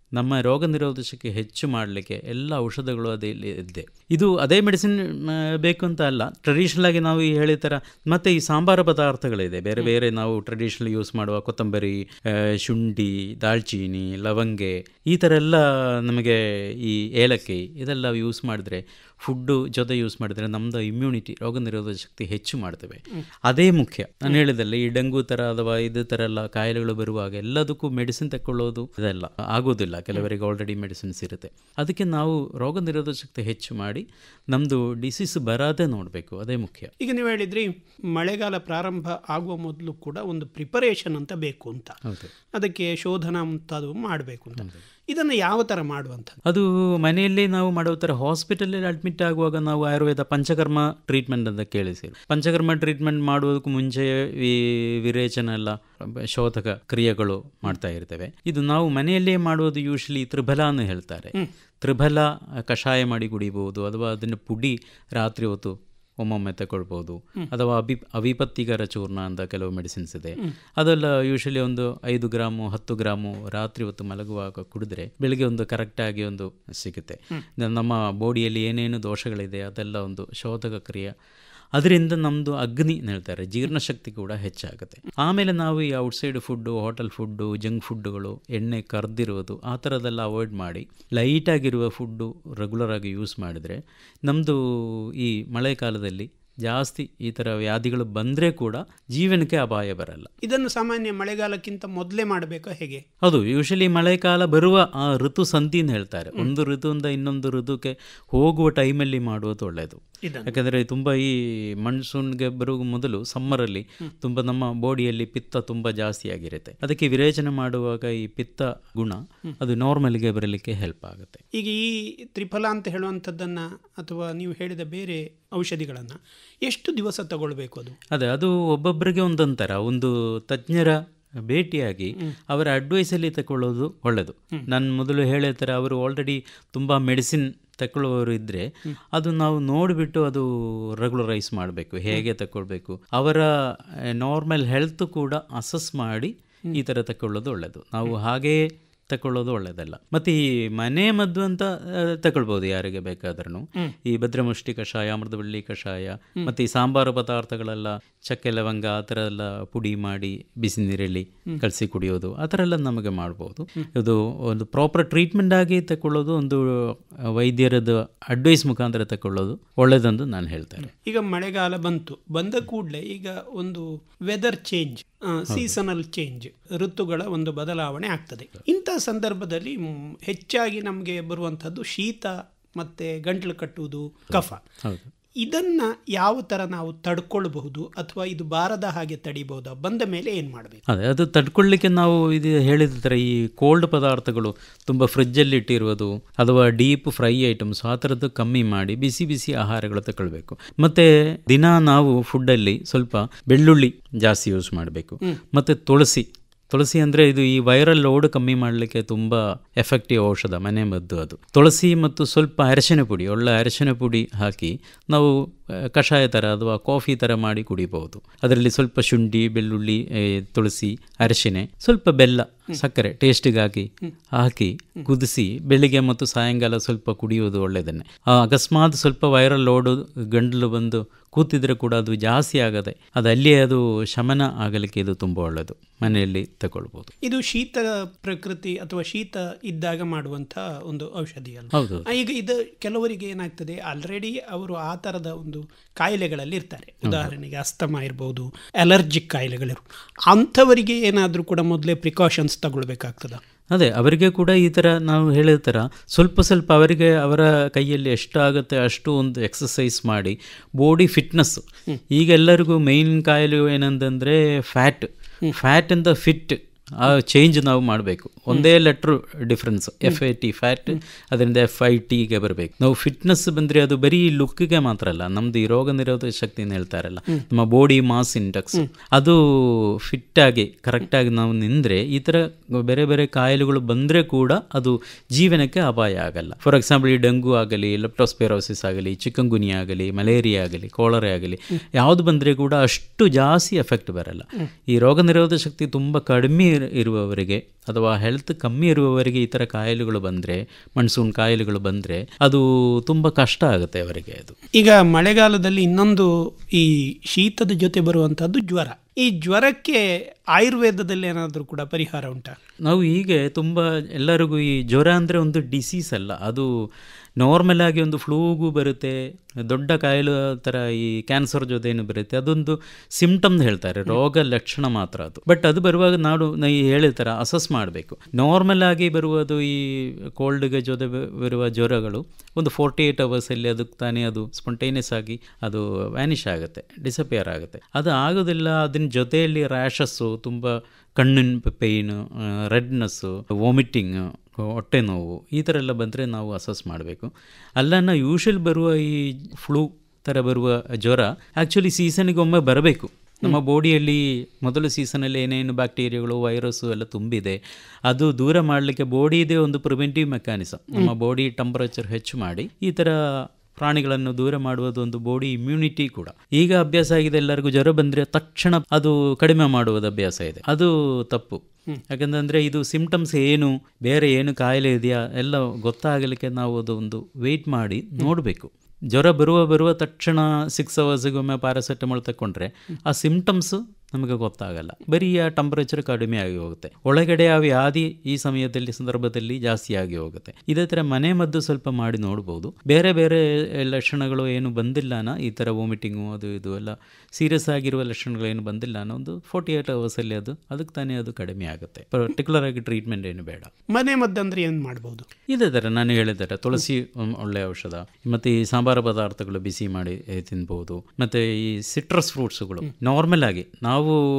ನಮ್ಮ ರೋಗ ನಿರೋಧಕ ಹೆಚ್ಚು ಮಾಡಲಿಕ್ಕೆ ಎಲ್ಲ ಔಷಧಗಳು ಅದೇ ಇದೆ. ಇದು ಅದೇ ಮೆಡಿಸಿನ್ ಬೇಕು ಅಂತ ಅಲ್ಲ, ಟ್ರೆಡಿಷನಲ್ ಆಗಿ ನಾವು ಈ ಹೇಳಿದ ಥರ ಮತ್ತು ಈ ಸಾಂಬಾರ ಪದಾರ್ಥಗಳಿದೆ ಬೇರೆ ಬೇರೆ ನಾವು ಟ್ರೆಡಿಷನಲ್ ಯೂಸ್ ಮಾಡುವ ಕೊತ್ತಂಬರಿ, ಶುಂಠಿ, ದಾಲ್ಚೀನಿ, ಲವಂಗೆ, ಈ ಥರ ಎಲ್ಲ ನಮಗೆ ಈ ಏಲಕ್ಕಿ ಇದೆಲ್ಲ ಯೂಸ್ ಮಾಡಿದ್ರೆ, ಫುಡ್ಡು ಜೊತೆ ಯೂಸ್ ಮಾಡಿದರೆ ನಮ್ಮದು ಇಮ್ಯುನಿಟಿ, ರೋಗ ನಿರೋಧಕ ಶಕ್ತಿ ಹೆಚ್ಚು ಮಾಡ್ತೇವೆ. ಅದೇ ಮುಖ್ಯ. ನಾನು ಹೇಳಿದಲ್ಲಿ ಈ ಡೆಂಗು ಥರ ಅಥವಾ ಇದು ಥರ ಎಲ್ಲ ಕಾಯಿಲೆಗಳು ಬರುವಾಗ ಎಲ್ಲದಕ್ಕೂ ಮೆಡಿಸಿನ್ ತಗೊಳ್ಳೋದು ಇದೆಲ್ಲ ಆಗೋದಿಲ್ಲ. ಕೆಲವರಿಗೆ ಆಲ್ರೆಡಿ ಮೆಡಿಸಿನ್ಸ್ ಇರುತ್ತೆ. ಅದಕ್ಕೆ ನಾವು ರೋಗ ನಿರೋಧಕ ಶಕ್ತಿ ಹೆಚ್ಚು ಮಾಡಿ ನಮ್ಮದು ಡಿಸೀಸ್ ಬರದೇ ನೋಡಬೇಕು, ಅದೇ ಮುಖ್ಯ. ಈಗ ನೀವು ಹೇಳಿದ್ರಿ ಮಳೆಗಾಲ ಪ್ರಾರಂಭ ಆಗುವ ಮೊದಲು ಕೂಡ ಒಂದು ಪ್ರಿಪರೇಷನ್ ಅಂತ ಬೇಕು ಅಂತ, ಅದಕ್ಕೆ ಶೋಧನ ಮುಂತಾದವು ಮಾಡಬೇಕು ಅಂತ. ಇದನ್ನು ಯಾವ ಥರ ಮಾಡುವಂಥದ್ದು? ಅದು ಮನೆಯಲ್ಲಿ ನಾವು ಮಾಡೋ ಥರ ಹಾಸ್ಪಿಟಲಲ್ಲಿ ಅಡ್ಮಿಟ್ ಆಗುವಾಗ ನಾವು ಆಯುರ್ವೇದ ಪಂಚಕರ್ಮ ಟ್ರೀಟ್ಮೆಂಟ್ ಅಂತ ಕೇಳಿಸಿ, ಪಂಚಕರ್ಮ ಟ್ರೀಟ್ಮೆಂಟ್ ಮಾಡುವುದಕ್ಕೂ ಮುಂಚೆ ಈ ವಿರೇಚನ ಎಲ್ಲ ಶೋಧಕ ಕ್ರಿಯೆಗಳು ಮಾಡ್ತಾ ಇರ್ತೇವೆ. ಇದು ನಾವು ಮನೆಯಲ್ಲೇ ಮಾಡುವುದು ಯೂಶಲಿ ತ್ರಿಫಲ ಅಂತ ಹೇಳ್ತಾರೆ. ತ್ರಿಫಲ ಕಷಾಯ ಮಾಡಿ ಕುಡಿಬಹುದು, ಅಥವಾ ಅದನ್ನು ಪುಡಿ ರಾತ್ರಿ ಹೊತ್ತು ಒಮ್ಮೊಮ್ಮೆ ತಗೊಳ್ಬೋದು, ಅಥವಾ ಅಭಿ ಅವಿಪತ್ತಿಗರ ಚೂರ್ಣ ಅಂತ ಕೆಲವು ಮೆಡಿಸಿನ್ಸ್ ಇದೆ. ಅದೆಲ್ಲ ಯೂಶಲಿ ಒಂದು ಐದು ಗ್ರಾಮು ಹತ್ತು ಗ್ರಾಮು ರಾತ್ರಿ ಹೊತ್ತು ಮಲಗುವಾಗ ಕುಡಿದ್ರೆ ಬೆಳಿಗ್ಗೆ ಒಂದು ಕರೆಕ್ಟಾಗಿ ಒಂದು ಸಿಗುತ್ತೆ. ನಮ್ಮ ಬಾಡಿಯಲ್ಲಿ ಏನೇನು ದೋಷಗಳಿದೆ ಅದೆಲ್ಲ ಒಂದು ಶೋಧಕ ಕ್ರಿಯೆ, ಅದರಿಂದ ನಮ್ಮದು ಅಗ್ನಿ ಹೇಳ್ತಾರೆ ಜೀರ್ಣಶಕ್ತಿ ಕೂಡ ಹೆಚ್ಚಾಗುತ್ತೆ. ಆಮೇಲೆ ನಾವು ಈ outside food, hotel food, junk ಫುಡ್ಡುಗಳು, ಎಣ್ಣೆ ಕರ್ದಿರೋದು ಆ ಥರದ್ದೆಲ್ಲ ಅವಾಯ್ಡ್ ಮಾಡಿ ಲೈಟಾಗಿರುವ ಫುಡ್ಡು ರೆಗ್ಯುಲರ್ ಆಗಿ ಯೂಸ್ ಮಾಡಿದರೆ ನಮ್ಮದು ಈ ಮಳೆಗಾಲದಲ್ಲಿ ಜಾಸ್ತಿ ಈ ಥರ ವ್ಯಾಧಿಗಳು ಬಂದರೆ ಕೂಡ ಜೀವನಕ್ಕೆ ಅಪಾಯ ಬರಲ್ಲ. ಇದನ್ನು ಸಾಮಾನ್ಯ ಮಳೆಗಾಲಕ್ಕಿಂತ ಮೊದಲೇ ಮಾಡಬೇಕಾ ಹೇಗೆ? ಹೌದು, ಯೂಶಲಿ ಮಳೆಗಾಲ ಬರುವ ಆ ಋತು ಸಂಧಿ ಅಂತ ಹೇಳ್ತಾರೆ. ಒಂದು ಋತುವಿಂದ ಇನ್ನೊಂದು ಋತುಕ್ಕೆ ಹೋಗುವ ಟೈಮಲ್ಲಿ ಮಾಡುವುದು ಒಳ್ಳೆಯದು. ಯಾಕಂದರೆ ತುಂಬ ಈ ಮನ್ಸೂನ್ಗೆ ಬರುವ ಮೊದಲು ಸಮ್ಮರಲ್ಲಿ ತುಂಬ ನಮ್ಮ ಬಾಡಿಯಲ್ಲಿ ಪಿತ್ತ ತುಂಬ ಜಾಸ್ತಿ ಆಗಿರುತ್ತೆ. ಅದಕ್ಕೆ ವಿರೇಚನೆ ಮಾಡುವಾಗ ಈ ಪಿತ್ತ ಗುಣ ಅದು ನಾರ್ಮಲ್ಗೆ ಬರಲಿಕ್ಕೆ ಹೆಲ್ಪ್ ಆಗುತ್ತೆ. ಈಗ ಈ ತ್ರಿಫಲ ಅಂತ ಹೇಳುವಂಥದ್ದನ್ನು ಅಥವಾ ನೀವು ಹೇಳಿದ ಬೇರೆ ಔಷಧಿಗಳನ್ನು ಎಷ್ಟು ದಿವಸ ತಗೊಳ್ಬೇಕು? ಅದು ಅದೇ ಅದು ಒಬ್ಬೊಬ್ಬರಿಗೆ ಒಂದೊಂಥರ. ಒಂದು ತಜ್ಞರ ಭೇಟಿಯಾಗಿ ಅವರ ಅಡ್ವೈಸಲ್ಲಿ ತಗೊಳ್ಳೋದು ಒಳ್ಳೆಯದು. ನಾನು ಮೊದಲು ಹೇಳಿದ ಥರ ಅವರು ಆಲ್ರೆಡಿ ತುಂಬ ಮೆಡಿಸಿನ್ ತಗೊಳ್ಳೋರು ಇದ್ದರೆ ಅದು ನಾವು ನೋಡಿಬಿಟ್ಟು ಅದು ರೆಗ್ಯುಲರೈಸ್ ಮಾಡಬೇಕು, ಹೇಗೆ ತಗೊಳ್ಬೇಕು, ಅವರ ನಾರ್ಮಲ್ ಹೆಲ್ತ್ ಕೂಡ ಅಸೆಸ್ ಮಾಡಿ ಈ ಥರ ತಗೊಳ್ಳೋದು ಒಳ್ಳೆಯದು. ನಾವು ಹಾಗೇ ತಗೊಳ್ಳೋದು ಒಳ್ಳೆಯದಲ್ಲ. ಮತ್ತು ಈ ಮನೆ ಮದ್ದು ಅಂತ ತಗೊಳ್ಬೋದು ಯಾರಿಗೆ ಬೇಕಾದ್ರೂ. ಈ ಭದ್ರಮುಷ್ಟಿ ಕಷಾಯ, ಅಮೃತಬಳ್ಳಿ ಕಷಾಯ, ಮತ್ತು ಈ ಸಾಂಬಾರು ಪದಾರ್ಥಗಳೆಲ್ಲ ಚಕ್ಕೆ ಲವಂಗ ಆ ಥರ ಎಲ್ಲ ಪುಡಿ ಮಾಡಿ ಬಿಸಿ ನೀರಲ್ಲಿ ಕಲಸಿ ಕುಡಿಯೋದು, ಆ ಥರ ಎಲ್ಲ ನಮಗೆ ಮಾಡ್ಬೋದು. ಇದು ಒಂದು ಪ್ರಾಪರ್ ಟ್ರೀಟ್ಮೆಂಟ್ ಆಗಿ ತಗೊಳ್ಳೋದು, ಒಂದು ವೈದ್ಯರದ್ದು ಅಡ್ವೈಸ್ ಮುಖಾಂತರ ತಗೊಳ್ಳೋದು ಒಳ್ಳೆಯದಂದು ನಾನು ಹೇಳ್ತೇನೆ. ಈಗ ಮಳೆಗಾಲ ಬಂತು, ಬಂದ ಕೂಡಲೇ ಈಗ ಒಂದು ವೆದರ್ ಚೇಂಜ್, ಸೀಸನಲ್ ಚೇಂಜ್, ಋತುಗಳ ಒಂದು ಬದಲಾವಣೆ ಆಗ್ತದೆ. ಇಂಥ ಸಂದರ್ಭದಲ್ಲಿ ಹೆಚ್ಚಾಗಿ ನಮಗೆ ಬರುವಂಥದ್ದು ಶೀತ ಮತ್ತು ಗಂಟಲು ಕಟ್ಟುವುದು, ಕಫ. ಇದನ್ನ ಯಾವ ಥರ ನಾವು ತಡ್ಕೊಳ್ಬಹುದು, ಅಥವಾ ಇದು ಬಾರದ ಹಾಗೆ ತಡಿಬಹುದಾ? ಬಂದ ಮೇಲೆ ಏನು ಮಾಡಬೇಕು? ಅದೇ ಅದು ತಡ್ಕೊಳ್ಳಿಕ್ಕೆ ನಾವು ಇದು ಹೇಳಿದ ಥರ ಈ ಕೋಲ್ಡ್ ಪದಾರ್ಥಗಳು ತುಂಬ ಫ್ರಿಜ್ಜಲ್ಲಿ ಇಟ್ಟಿರುವುದು ಅಥವಾ ಡೀಪ್ ಫ್ರೈ ಐಟಮ್ಸ್ ಆ ಥರದ್ದು ಕಮ್ಮಿ ಮಾಡಿ ಬಿಸಿ ಬಿಸಿ ಆಹಾರಗಳು ತಗೊಳ್ಬೇಕು. ಮತ್ತು ದಿನ ನಾವು ಫುಡ್ಡಲ್ಲಿ ಸ್ವಲ್ಪ ಬೆಳ್ಳುಳ್ಳಿ ಜಾಸ್ತಿ ಯೂಸ್ ಮಾಡಬೇಕು. ಮತ್ತು ತುಳಸಿ ತುಳಸಿ ಅಂದರೆ ಇದು ಈ ವೈರಲ್ ಲೋಡ್ ಕಮ್ಮಿ ಮಾಡಲಿಕ್ಕೆ ತುಂಬ ಎಫೆಕ್ಟಿವ್ ಔಷಧ, ಮನೆ ಮದ್ದು ಅದು. ತುಳಸಿ ಮತ್ತು ಸ್ವಲ್ಪ ಅರಿಶಿನ ಪುಡಿ, ಒಳ್ಳೆ ಅರಿಶಿನ ಪುಡಿ ಹಾಕಿ ನಾವು ಕಷಾಯ ಥರ ಅಥವಾ ಕಾಫಿ ಥರ ಮಾಡಿ ಕುಡಿಬಹುದು. ಅದರಲ್ಲಿ ಸ್ವಲ್ಪ ಶುಂಠಿ, ಬೆಳ್ಳುಳ್ಳಿ, ತುಳಸಿ, ಅರಿಶಿನೆ, ಸ್ವಲ್ಪ ಬೆಲ್ಲ, ಸಕ್ಕರೆ ಟೇಸ್ಟಿಗಾಗಿ ಹಾಕಿ ಕುದಿಸಿ ಬೆಳಿಗ್ಗೆ ಮತ್ತು ಸಾಯಂಕಾಲ ಸ್ವಲ್ಪ ಕುಡಿಯೋದು ಒಳ್ಳೆಯದನ್ನೇ. ಅಕಸ್ಮಾತ್ ಸ್ವಲ್ಪ ವೈರಲ್ ಲೋಡು ಗಂಟಲು ಬಂದು ಕೂತಿದ್ರೆ ಕೂಡ ಅದು ಜಾಸ್ತಿ ಆಗದೆ ಅದು ಅಲ್ಲಿಯೇ ಅದು ಶಮನ ಆಗಲಿಕ್ಕೆ ಇದು ತುಂಬ ಒಳ್ಳೆಯದು, ಮನೆಯಲ್ಲಿ ತಗೊಳ್ಬೋದು. ಇದು ಶೀತ ಪ್ರಕೃತಿ ಅಥವಾ ಶೀತ ಇದ್ದಾಗ ಮಾಡುವಂಥ ಒಂದು ಔಷಧಿ ಅಲ್ಲ. ಹೌದು. ಈಗ ಇದು ಕೆಲವರಿಗೆ ಏನಾಗ್ತದೆ, ಆಲ್ರೆಡಿ ಅವರು ಆ ಥರದ ಒಂದು ಕಾಯಿಲೆಗಳಲ್ಲಿ ಇರ್ತಾರೆ. ಉದಾಹರಣೆಗೆ ಅಸ್ತಮಾ ಇರ್ಬೋದು, ಅಲರ್ಜಿಕ್ ಕಾಯಿಲೆಗಳಿರು, ಅಂಥವರಿಗೆ ಏನಾದರೂ ಕೂಡ ಮೊದಲೇ ಪ್ರಿಕಾಷನ್ಸ್ ತಗೊಳ್ಬೇಕಾಗ್ತದ? ಅದೇ ಅವರಿಗೆ ಕೂಡ ಈ ಥರ ನಾವು ಹೇಳಿದ ಥರ ಸ್ವಲ್ಪ ಸ್ವಲ್ಪ ಅವರಿಗೆ ಅವರ ಕೈಯಲ್ಲಿ ಎಷ್ಟು ಆಗುತ್ತೆ ಅಷ್ಟು ಒಂದು ಎಕ್ಸಸೈಸ್ ಮಾಡಿ ಬಾಡಿ ಫಿಟ್ನೆಸ್. ಈಗ ಎಲ್ಲರಿಗೂ ಮೈನ್ ಕಾಯಿಲೆ ಏನಂತಂದರೆ ಫ್ಯಾಟ್ ಫ್ಯಾಟ್ ಇಂದ ಫಿಟ್ ಆ ಚೇಂಜ್ ನಾವು ಮಾಡಬೇಕು. ಒಂದೇ letter difference, F I T fat, ಅದರಿಂದ ಎಫ್ ಐ ಟಿಗೆ ಬರಬೇಕು. ನಾವು ಫಿಟ್ನೆಸ್ ಬಂದರೆ ಅದು ಬರೀ ಲುಕ್ಗೆ ಮಾತ್ರ ಅಲ್ಲ, ನಮ್ಮದು ಈ ರೋಗ ನಿರೋಧಕ ಶಕ್ತಿನ ಹೇಳ್ತಾರಲ್ಲ, ನಮ್ಮ ಬಾಡಿ ಮಾಸ್ ಇಂಡೆಕ್ಸ್ ಅದು ಫಿಟ್ಟಾಗಿ ಕರೆಕ್ಟಾಗಿ ನಾವು ನಿಂದರೆ ಈ ಥರ ಬೇರೆ ಬೇರೆ ಕಾಯಿಲೆಗಳು ಬಂದರೆ ಕೂಡ ಅದು ಜೀವನಕ್ಕೆ ಅಪಾಯ ಆಗಲ್ಲ. ಫಾರ್ ಎಕ್ಸಾಂಪಲ್ ಈ ಡೆಂಗು ಆಗಲಿ, ಲೆಪ್ಟೋಸ್ಪೈರೋಸಿಸ್ ಆಗಲಿ, ಚಿಕನ್ಗುನಿಯಾ ಆಗಲಿ, ಮಲೇರಿಯಾ ಆಗಲಿ, ಕೋಲರೆ ಆಗಲಿ, ಯಾವುದು ಬಂದರೆ ಕೂಡ ಅಷ್ಟು ಜಾಸ್ತಿ ಎಫೆಕ್ಟ್ ಬರಲ್ಲ. ಈ ರೋಗ ನಿರೋಧಕ ಶಕ್ತಿ ತುಂಬ ಕಡಿಮೆ ಇರ್- ಇರುವವರಿಗೆ ಅಥವಾ ಹೆಲ್ತ್ ಕಮ್ಮಿ ಇರುವವರಿಗೆ ಈ ಥರ ಕಾಯಿಲೆಗಳು ಬಂದರೆ, ಮನ್ಸೂನ್ ಕಾಯಿಲೆಗಳು ಬಂದರೆ ಅದು ತುಂಬ ಕಷ್ಟ ಆಗುತ್ತೆ ಅವರಿಗೆ. ಅದು ಈಗ ಮಳೆಗಾಲದಲ್ಲಿ ಇನ್ನೊಂದು ಈ ಶೀತದ ಜೊತೆ ಬರುವಂತಹದ್ದು ಜ್ವರ. ಈ ಜ್ವರಕ್ಕೆ ಆಯುರ್ವೇದದಲ್ಲಿ ಏನಾದರೂ ಕೂಡ ಪರಿಹಾರ ಉಂಟಾ? ನಾವು ಹೀಗೆ ತುಂಬ ಎಲ್ಲರಿಗೂ ಈ ಜ್ವರ ಅಂದರೆ ಒಂದು ಡಿಸೀಸ್ ಅಲ್ಲ, ಅದು ನಾರ್ಮಲ್ ಆಗಿ ಒಂದು ಫ್ಲೂಗೂ ಬರುತ್ತೆ, ದೊಡ್ಡ ಕಾಯಿಲೆ ಥರ ಈ ಕ್ಯಾನ್ಸರ್ ಜೊತೆ ಏನು ಬರುತ್ತೆ, ಅದೊಂದು ಸಿಂಪ್ಟಮ್ ಹೇಳ್ತಾರೆ, ರೋಗ ಲಕ್ಷಣ ಮಾತ್ರ ಅದು. ಬಟ್ ಅದು ಬರುವಾಗ ನಾವು ಈ ಹೇಳಿದ ಥರ ಅಸಸ್ ಮಾಡಬೇಕು. ನಾರ್ಮಲ್ ಆಗಿ ಬರುವುದು ಈ ಕೋಲ್ಡ್ಗೆ ಜೊತೆ ಬರುವ ಜ್ವರಗಳು ಒಂದು ಫೋರ್ಟಿ ಏಯ್ಟ್ ಅವರ್ಸಲ್ಲಿ ಅದಕ್ಕೆ ತಾನೇ ಅದು ಸ್ಪಾಂಟೇನಿಯಸ್ ಆಗಿ ಅದು ವ್ಯಾನಿಷ್ ಆಗುತ್ತೆ, ಡಿಸಪಿಯರ್ ಆಗುತ್ತೆ. ಅದು ಆಗೋದಿಲ್ಲ. ಅದನ್ನ ಜೊತೆಯಲ್ಲಿ ರ್ಯಾಷಸ್ಸು, ತುಂಬ ಕಣ್ಣಿನ ಪೇಯ್ನು, ರೆಡ್ನೆಸ್ಸು, ವಾಮಿಟಿಂಗ್, ಹೊಟ್ಟೆ ನೋವು, ಈ ಥರ ಎಲ್ಲ ಬಂದರೆ ನಾವು ಅಸಸ್ ಮಾಡಬೇಕು. ಅಲ್ಲನ್ನ ಯೂಶಲ್ ಬರುವ ಈ ಫ್ಲೂ ಥರ ಬರುವ ಜ್ವರ ಆ್ಯಕ್ಚುಲಿ ಸೀಸನಿಗೊಮ್ಮೆ ಬರಬೇಕು. ನಮ್ಮ ಬಾಡಿಯಲ್ಲಿ ಮೊದಲು ಸೀಸನಲ್ಲಿ ಏನೇನು ಬ್ಯಾಕ್ಟೀರಿಯಾಗಳು, ವೈರಸ್ಸು ಎಲ್ಲ ತುಂಬಿದೆ, ಅದು ದೂರ ಮಾಡಲಿಕ್ಕೆ ಬಾಡಿದೇ ಒಂದು ಪ್ರಿವೆಂಟಿವ್ ಮೆಕ್ಯಾನಿಸಮ್. ನಮ್ಮ ಬಾಡಿ ಟೆಂಪರೇಚರ್ ಹೆಚ್ಚು ಮಾಡಿ ಈ ಥರ ಪ್ರಾಣಿಗಳನ್ನು ದೂರ ಮಾಡುವುದು ಒಂದು ಬಾಡಿ ಇಮ್ಯುನಿಟಿ ಕೂಡ. ಈಗ ಅಭ್ಯಾಸ ಆಗಿದೆ ಎಲ್ಲರಿಗೂ ಜ್ವರ ಬಂದರೆ ತಕ್ಷಣ ಅದು ಕಡಿಮೆ ಮಾಡುವುದು ಅಭ್ಯಾಸ ಇದೆ, ಅದು ತಪ್ಪು. ಯಾಕಂದರೆ ಇದು ಸಿಂಪ್ಟಮ್ಸ್ ಏನು, ಬೇರೆ ಏನು ಕಾಯಿಲೆ ಇದೆಯಾ ಎಲ್ಲ ಗೊತ್ತಾಗಲಿಕ್ಕೆ ನಾವು ಅದು ಒಂದು ವೆಯ್ಟ್ ಮಾಡಿ ನೋಡಬೇಕು. ಜ್ವರ ಬರುವ ಬರುವ ತಕ್ಷಣ ಸಿಕ್ಸ್ ಅವರ್ಸಿಗೊಮ್ಮೆ ಪ್ಯಾರಾಸೆಟಮಾಲ್ ತಗೊಂಡ್ರೆ ಆ ಸಿಂಪ್ಟಮ್ಸು ನಮಗೆ ಗೊತ್ತಾಗಲ್ಲ, ಬರೀ ಆ ಟೆಂಪರೇಚರ್ ಕಡಿಮೆ ಆಗಿ ಹೋಗುತ್ತೆ, ಒಳಗಡೆ ಆ ವ್ಯಾಧಿ ಈ ಸಮಯದಲ್ಲಿ ಸಂದರ್ಭದಲ್ಲಿ ಜಾಸ್ತಿ ಆಗಿ ಹೋಗುತ್ತೆ. ಇದೇ ಥರ ಮನೆ ಮದ್ದು ಸ್ವಲ್ಪ ಮಾಡಿ ನೋಡ್ಬೋದು. ಬೇರೆ ಬೇರೆ ಲಕ್ಷಣಗಳು ಏನು ಬಂದಿಲ್ಲನ, ಈ ಥರ ವಾಮಿಟಿಂಗು ಅದು ಇದು ಎಲ್ಲ ಸೀರಿಯಸ್ ಆಗಿರುವ ಲಕ್ಷಣಗಳು ಏನು ಬಂದಿಲ್ಲ ಅನ್ನೋ ಒಂದು ಫೋರ್ಟಿ ಏಯ್ಟ್ ಅವರ್ಸಲ್ಲಿ ಅದು ಅದಕ್ಕೆ ತಾನೇ ಅದು ಕಡಿಮೆ ಆಗುತ್ತೆ. ಪರ್ಟಿಕ್ಯುಲರ್ ಆಗಿ ಟ್ರೀಟ್ಮೆಂಟ್ ಏನು ಬೇಡ. ಮನೆ ಮದ್ದು ಅಂದರೆ ಏನು ಮಾಡ್ಬೋದು? ಇದೇ ಥರ ನಾನು ಹೇಳಿದ್ದಾರೆ, ತುಳಸಿ ಒಳ್ಳೆಯ ಔಷಧ, ಮತ್ತು ಈ ಸಾಂಬಾರು ಪದಾರ್ಥಗಳು ಬಿಸಿ ಮಾಡಿ ತಿನ್ಬೋದು, ಮತ್ತು ಈ ಸಿಟ್ರಸ್ ಫ್ರೂಟ್ಸ್ಗಳು ನಾರ್ಮಲ್ ಆಗಿ ನಾವು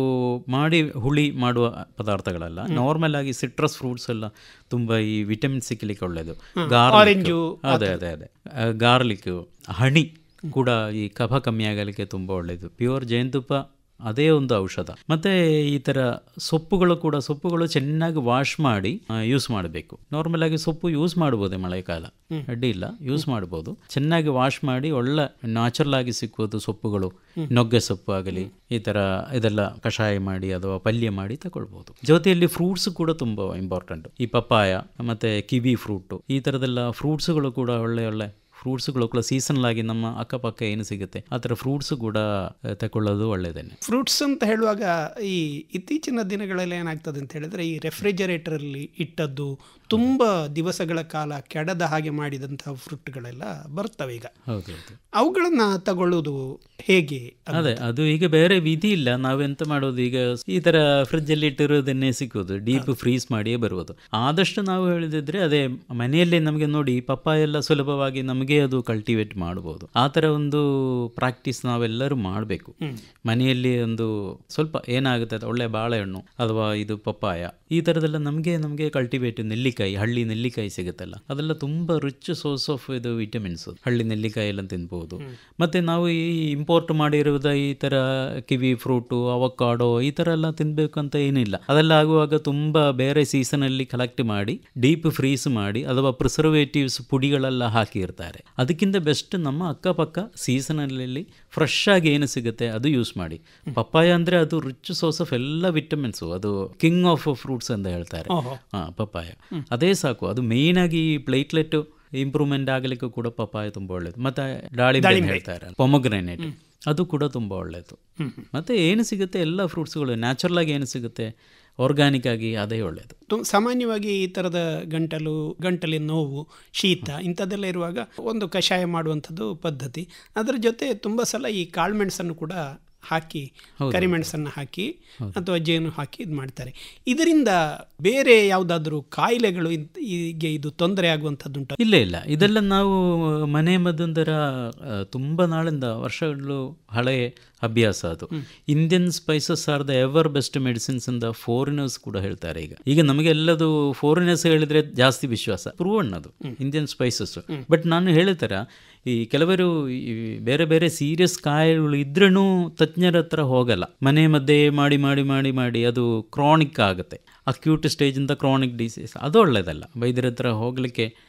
ಮಾಡಿ ಹುಳಿ ಮಾಡುವ ಪದಾರ್ಥಗಳಲ್ಲ, ನಾರ್ಮಲ್ ಆಗಿ ಸಿಟ್ರಸ್ ಫ್ರೂಟ್ಸ್ ಎಲ್ಲ ತುಂಬ ಈ ವಿಟಮಿನ್ ಸಿಕ್ಕಲಿಕ್ಕೆ ಒಳ್ಳೆಯದು. ಗಾರ್ಲಿಕ್, ಅದೇ ಅದೇ ಅದೇ ಗಾರ್ಲಿಕ್, ಹಣಿ ಕೂಡ ಈ ಕಫ ಕಮ್ಮಿ ಆಗಲಿಕ್ಕೆ ತುಂಬ ಒಳ್ಳೆಯದು. ಪ್ಯೂರ್ ಜೇನುತುಪ್ಪ ಅದೇ ಒಂದು ಔಷಧ. ಮತ್ತು ಈ ಥರ ಸೊಪ್ಪುಗಳು ಕೂಡ, ಸೊಪ್ಪುಗಳು ಚೆನ್ನಾಗಿ ವಾಶ್ ಮಾಡಿ ಯೂಸ್ ಮಾಡಬೇಕು. ನಾರ್ಮಲ್ ಆಗಿ ಸೊಪ್ಪು ಯೂಸ್ ಮಾಡ್ಬೋದು, ಮಳೆಗಾಲ ಅಡ್ಡಿ ಇಲ್ಲ, ಯೂಸ್ ಮಾಡ್ಬೋದು. ಚೆನ್ನಾಗಿ ವಾಶ್ ಮಾಡಿ ಒಳ್ಳೆ ನ್ಯಾಚುರಲ್ ಆಗಿ ಸಿಕ್ಕುವುದು ಸೊಪ್ಪುಗಳು, ನೊಗ್ಗೆ ಸೊಪ್ಪು ಆಗಲಿ ಈ ಥರ ಇದೆಲ್ಲ ಕಷಾಯ ಮಾಡಿ ಅಥವಾ ಪಲ್ಯ ಮಾಡಿ ತಗೊಳ್ಬೋದು. ಜೊತೆಯಲ್ಲಿ ಫ್ರೂಟ್ಸ್ ಕೂಡ ತುಂಬ ಇಂಪಾರ್ಟೆಂಟ್. ಈ ಪಪ್ಪಾಯ ಮತ್ತು ಕಿವಿ ಫ್ರೂಟು, ಈ ಥರದೆಲ್ಲ ಫ್ರೂಟ್ಸ್ಗಳು ಕೂಡ ಒಳ್ಳೆ ಒಳ್ಳೆ ಫ್ರೂಟ್ಸ್ಗಳು ಕೂಡ ಸೀಸನಲ್ ಆಗಿ ನಮ್ಮ ಅಕ್ಕಪಕ್ಕ ಏನು ಸಿಗುತ್ತೆ ಆ ಥರ ಫ್ರೂಟ್ಸ್ ಕೂಡ ತಗೊಳ್ಳೋದು ಒಳ್ಳೆಯದೇನೆ. ಫ್ರೂಟ್ಸ್ ಅಂತ ಹೇಳುವಾಗ ಈ ಇತ್ತೀಚಿನ ದಿನಗಳಲ್ಲಿ ಏನಾಗ್ತದೆ ಅಂತ ಹೇಳಿದ್ರೆ, ಈ ರೆಫ್ರಿಜರೇಟರಲ್ಲಿ ಇಟ್ಟದ್ದು ತುಂಬ ದಿವಸಗಳ ಕಾಲ ಕೆಡದ ಹಾಗೆ ಮಾಡಿದಂತಹ ಫ್ರೂಟ್ಗಳೆಲ್ಲ ಬರ್ತವೆ ಈಗ. ಹೌದೌದು, ಅವುಗಳನ್ನು ತಗೊಳ್ಳೋದು ಹೇಗೆ? ಅದೇ ಅದು ಈಗ ಬೇರೆ ವಿಧಿ ಇಲ್ಲ. ನಾವೆಂತ ಮಾಡೋದು, ಈಗ ಈ ಥರ ಫ್ರಿಜ್ಜಲ್ಲಿ ಇಟ್ಟಿರೋದನ್ನೇ ಸಿಕ್ಕೋದು, ಡೀಪ್ ಫ್ರೀಸ್ ಮಾಡಿಯೇ ಬರುವುದು. ಆದಷ್ಟು ನಾವು ಹೇಳಿದ್ರೆ ಅದೇ ಮನೆಯಲ್ಲೇ ನಮಗೆ ನೋಡಿ ಪಪ್ಪಾಯ ಎಲ್ಲ ಸುಲಭವಾಗಿ ನಮಗೆ ಅದು ಕಲ್ಟಿವೇಟ್ ಮಾಡ್ಬೋದು. ಆ ಥರ ಒಂದು ಪ್ರಾಕ್ಟೀಸ್ ನಾವೆಲ್ಲರೂ ಮಾಡಬೇಕು. ಮನೆಯಲ್ಲಿ ಒಂದು ಸ್ವಲ್ಪ ಏನಾಗುತ್ತೆ, ಒಳ್ಳೆ ಬಾಳೆಹಣ್ಣು ಅಥವಾ ಇದು ಪಪ್ಪಾಯ ಈ ಥರದೆಲ್ಲ ನಮಗೆ ನಮಗೆ ಕಲ್ಟಿವೇಟ್, ನೆಲ್ಲಿಕಾಯಿ, ಹಳ್ಳಿ ನೆಲ್ಲಿಕಾಯಿ ಸಿಗುತ್ತಲ್ಲ, ಅದೆಲ್ಲ ತುಂಬ ರಿಚ್ ಸೋರ್ಸ್ ಆಫ್ ಇದು ವಿಟಮಿನ್ಸ್. ಹಳ್ಳಿ ನೆಲ್ಲಿಕಾಯಿ ಎಲ್ಲ ತಿನ್ಬೋದು. ಮತ್ತು ನಾವು ಈ ಇಂಪೋರ್ಟ್ ಮಾಡಿರುವುದ ಈ ಥರ ಕಿವಿ ಫ್ರೂಟು, ಅವಕಾಡೋ ಈ ಥರ ಎಲ್ಲ ತಿನ್ಬೇಕಂತ ಏನಿಲ್ಲ. ಅದೆಲ್ಲ ಆಗುವಾಗ ತುಂಬ ಬೇರೆ ಸೀಸನಲ್ಲಿ ಕಲೆಕ್ಟ್ ಮಾಡಿ ಡೀಪ್ ಫ್ರೀಸ್ ಮಾಡಿ ಅಥವಾ ಪ್ರಿಸರ್ವೇಟಿವ್ಸ್ ಪುಡಿಗಳೆಲ್ಲ ಹಾಕಿರ್ತಾರೆ. ಅದಕ್ಕಿಂತ ಬೆಸ್ಟ್ ನಮ್ಮ ಅಕ್ಕಪಕ್ಕ ಸೀಸನಲ್ಲಿ ಫ್ರೆಶ್ ಆಗಿ ಏನು ಸಿಗುತ್ತೆ ಅದು ಯೂಸ್ ಮಾಡಿ. ಪಪ್ಪಾಯ ಅಂದರೆ ಅದು ರಿಚ್ ಸೋರ್ಸ್ ಆಫ್ ಎಲ್ಲ ವಿಟಮಿನ್ಸು, ಅದು ಕಿಂಗ್ ಆಫ್ ಫ್ರೂಟ್ಸ್ ಅಂತ ಹೇಳ್ತಾರೆ. ಹಾಂ, ಪಪ್ಪಾಯ ಅದೇ ಸಾಕು. ಅದು ಮೇಯ್ನ್ ಆಗಿ ಪ್ಲೇಟ್ಲೆಟ್ ಇಂಪ್ರೂವ್ಮೆಂಟ್ ಆಗಲಿಕ್ಕೆ ಕೂಡ ಪಪ್ಪಾಯ ತುಂಬ ಒಳ್ಳೆಯದು. ಮತ್ತು ದಾಳಿಂಬೆ ಹೇಳ್ತಾರೆ, ಪೊಮೊಗ್ರೆನೇಟ್, ಅದು ಕೂಡ ತುಂಬ ಒಳ್ಳೆಯದು. ಮತ್ತು ಏನು ಸಿಗುತ್ತೆ ಎಲ್ಲ ಫ್ರೂಟ್ಸ್ಗಳು ನ್ಯಾಚುರಲ್ ಆಗಿ ಏನು ಸಿಗುತ್ತೆ ಆರ್ಗ್ಯಾನಿಕ್ ಆಗಿ ಅದೇ ಒಳ್ಳೆಯದು. ಸಾಮಾನ್ಯವಾಗಿ ಈ ಥರದ ಗಂಟಲು ಗಂಟಲಿನ ನೋವು, ಶೀತ ಇಂಥದ್ದೆಲ್ಲ ಇರುವಾಗ ಒಂದು ಕಷಾಯ ಮಾಡುವಂಥದ್ದು ಪದ್ಧತಿ. ಅದರ ಜೊತೆ ತುಂಬ ಸಲ ಈ ಕಾಳುಮೆಣಸನ್ನು ಕೂಡ ಹಾಕಿ, ಕರಿಮೆಣಸನ್ನು ಹಾಕಿ ಅಥವಾ ಜೇನು ಹಾಕಿ ಇದು ಮಾಡ್ತಾರೆ. ಇದರಿಂದ ಬೇರೆ ಯಾವುದಾದ್ರೂ ಕಾಯಿಲೆಗಳು ಹೀಗೆ ಇದು ತೊಂದರೆ ಆಗುವಂಥದ್ದುಂಟು? ಇಲ್ಲ ಇಲ್ಲ, ಇದೆಲ್ಲ ನಾವು ಮನೆ ಮದ್ದೊಂದರ ತುಂಬ ನಾಳಿಂದ ವರ್ಷಗಳು ಹಳೆಯ ಅಭ್ಯಾಸ ಅದು. Indian spices are the ever best medicines ಅಂತ ಫಾರಿನರ್ಸ್ ಕೂಡ ಹೇಳ್ತಾರೆ. ಈಗ ಈಗ ನಮಗೆಲ್ಲದು ಫಾರಿನರ್ಸ್ ಹೇಳಿದ್ರೆ ಜಾಸ್ತಿ ವಿಶ್ವಾಸ, ಪ್ರೂವನ್ ಅದು ಇಂಡಿಯನ್ ಸ್ಪೈಸಸ್. ಬಟ್ ನಾನು ಹೇಳಿತರ ಈ ಕೆಲವರು ಬೇರೆ ಬೇರೆ ಸೀರಿಯಸ್ ಕಾಯಿಲೆಗಳು ಇದ್ರೂ ತಜ್ಞರ ಹತ್ರ ಹೋಗಲ್ಲ, ಮನೆ ಮದ್ದೇ ಮಾಡಿ ಮಾಡಿ ಮಾಡಿ ಮಾಡಿ ಅದು ಕ್ರಾನಿಕ್ ಆಗುತ್ತೆ. ಅಕ್ಯೂಟ್ ಸ್ಟೇಜಿಂದ ಕ್ರಾನಿಕ್ ಡಿಸೀಸ್, ಅದು ಒಳ್ಳೆಯದಲ್ಲ. ವೈದ್ಯರ ಹತ್ರ ಹೋಗಲಿಕ್ಕೆ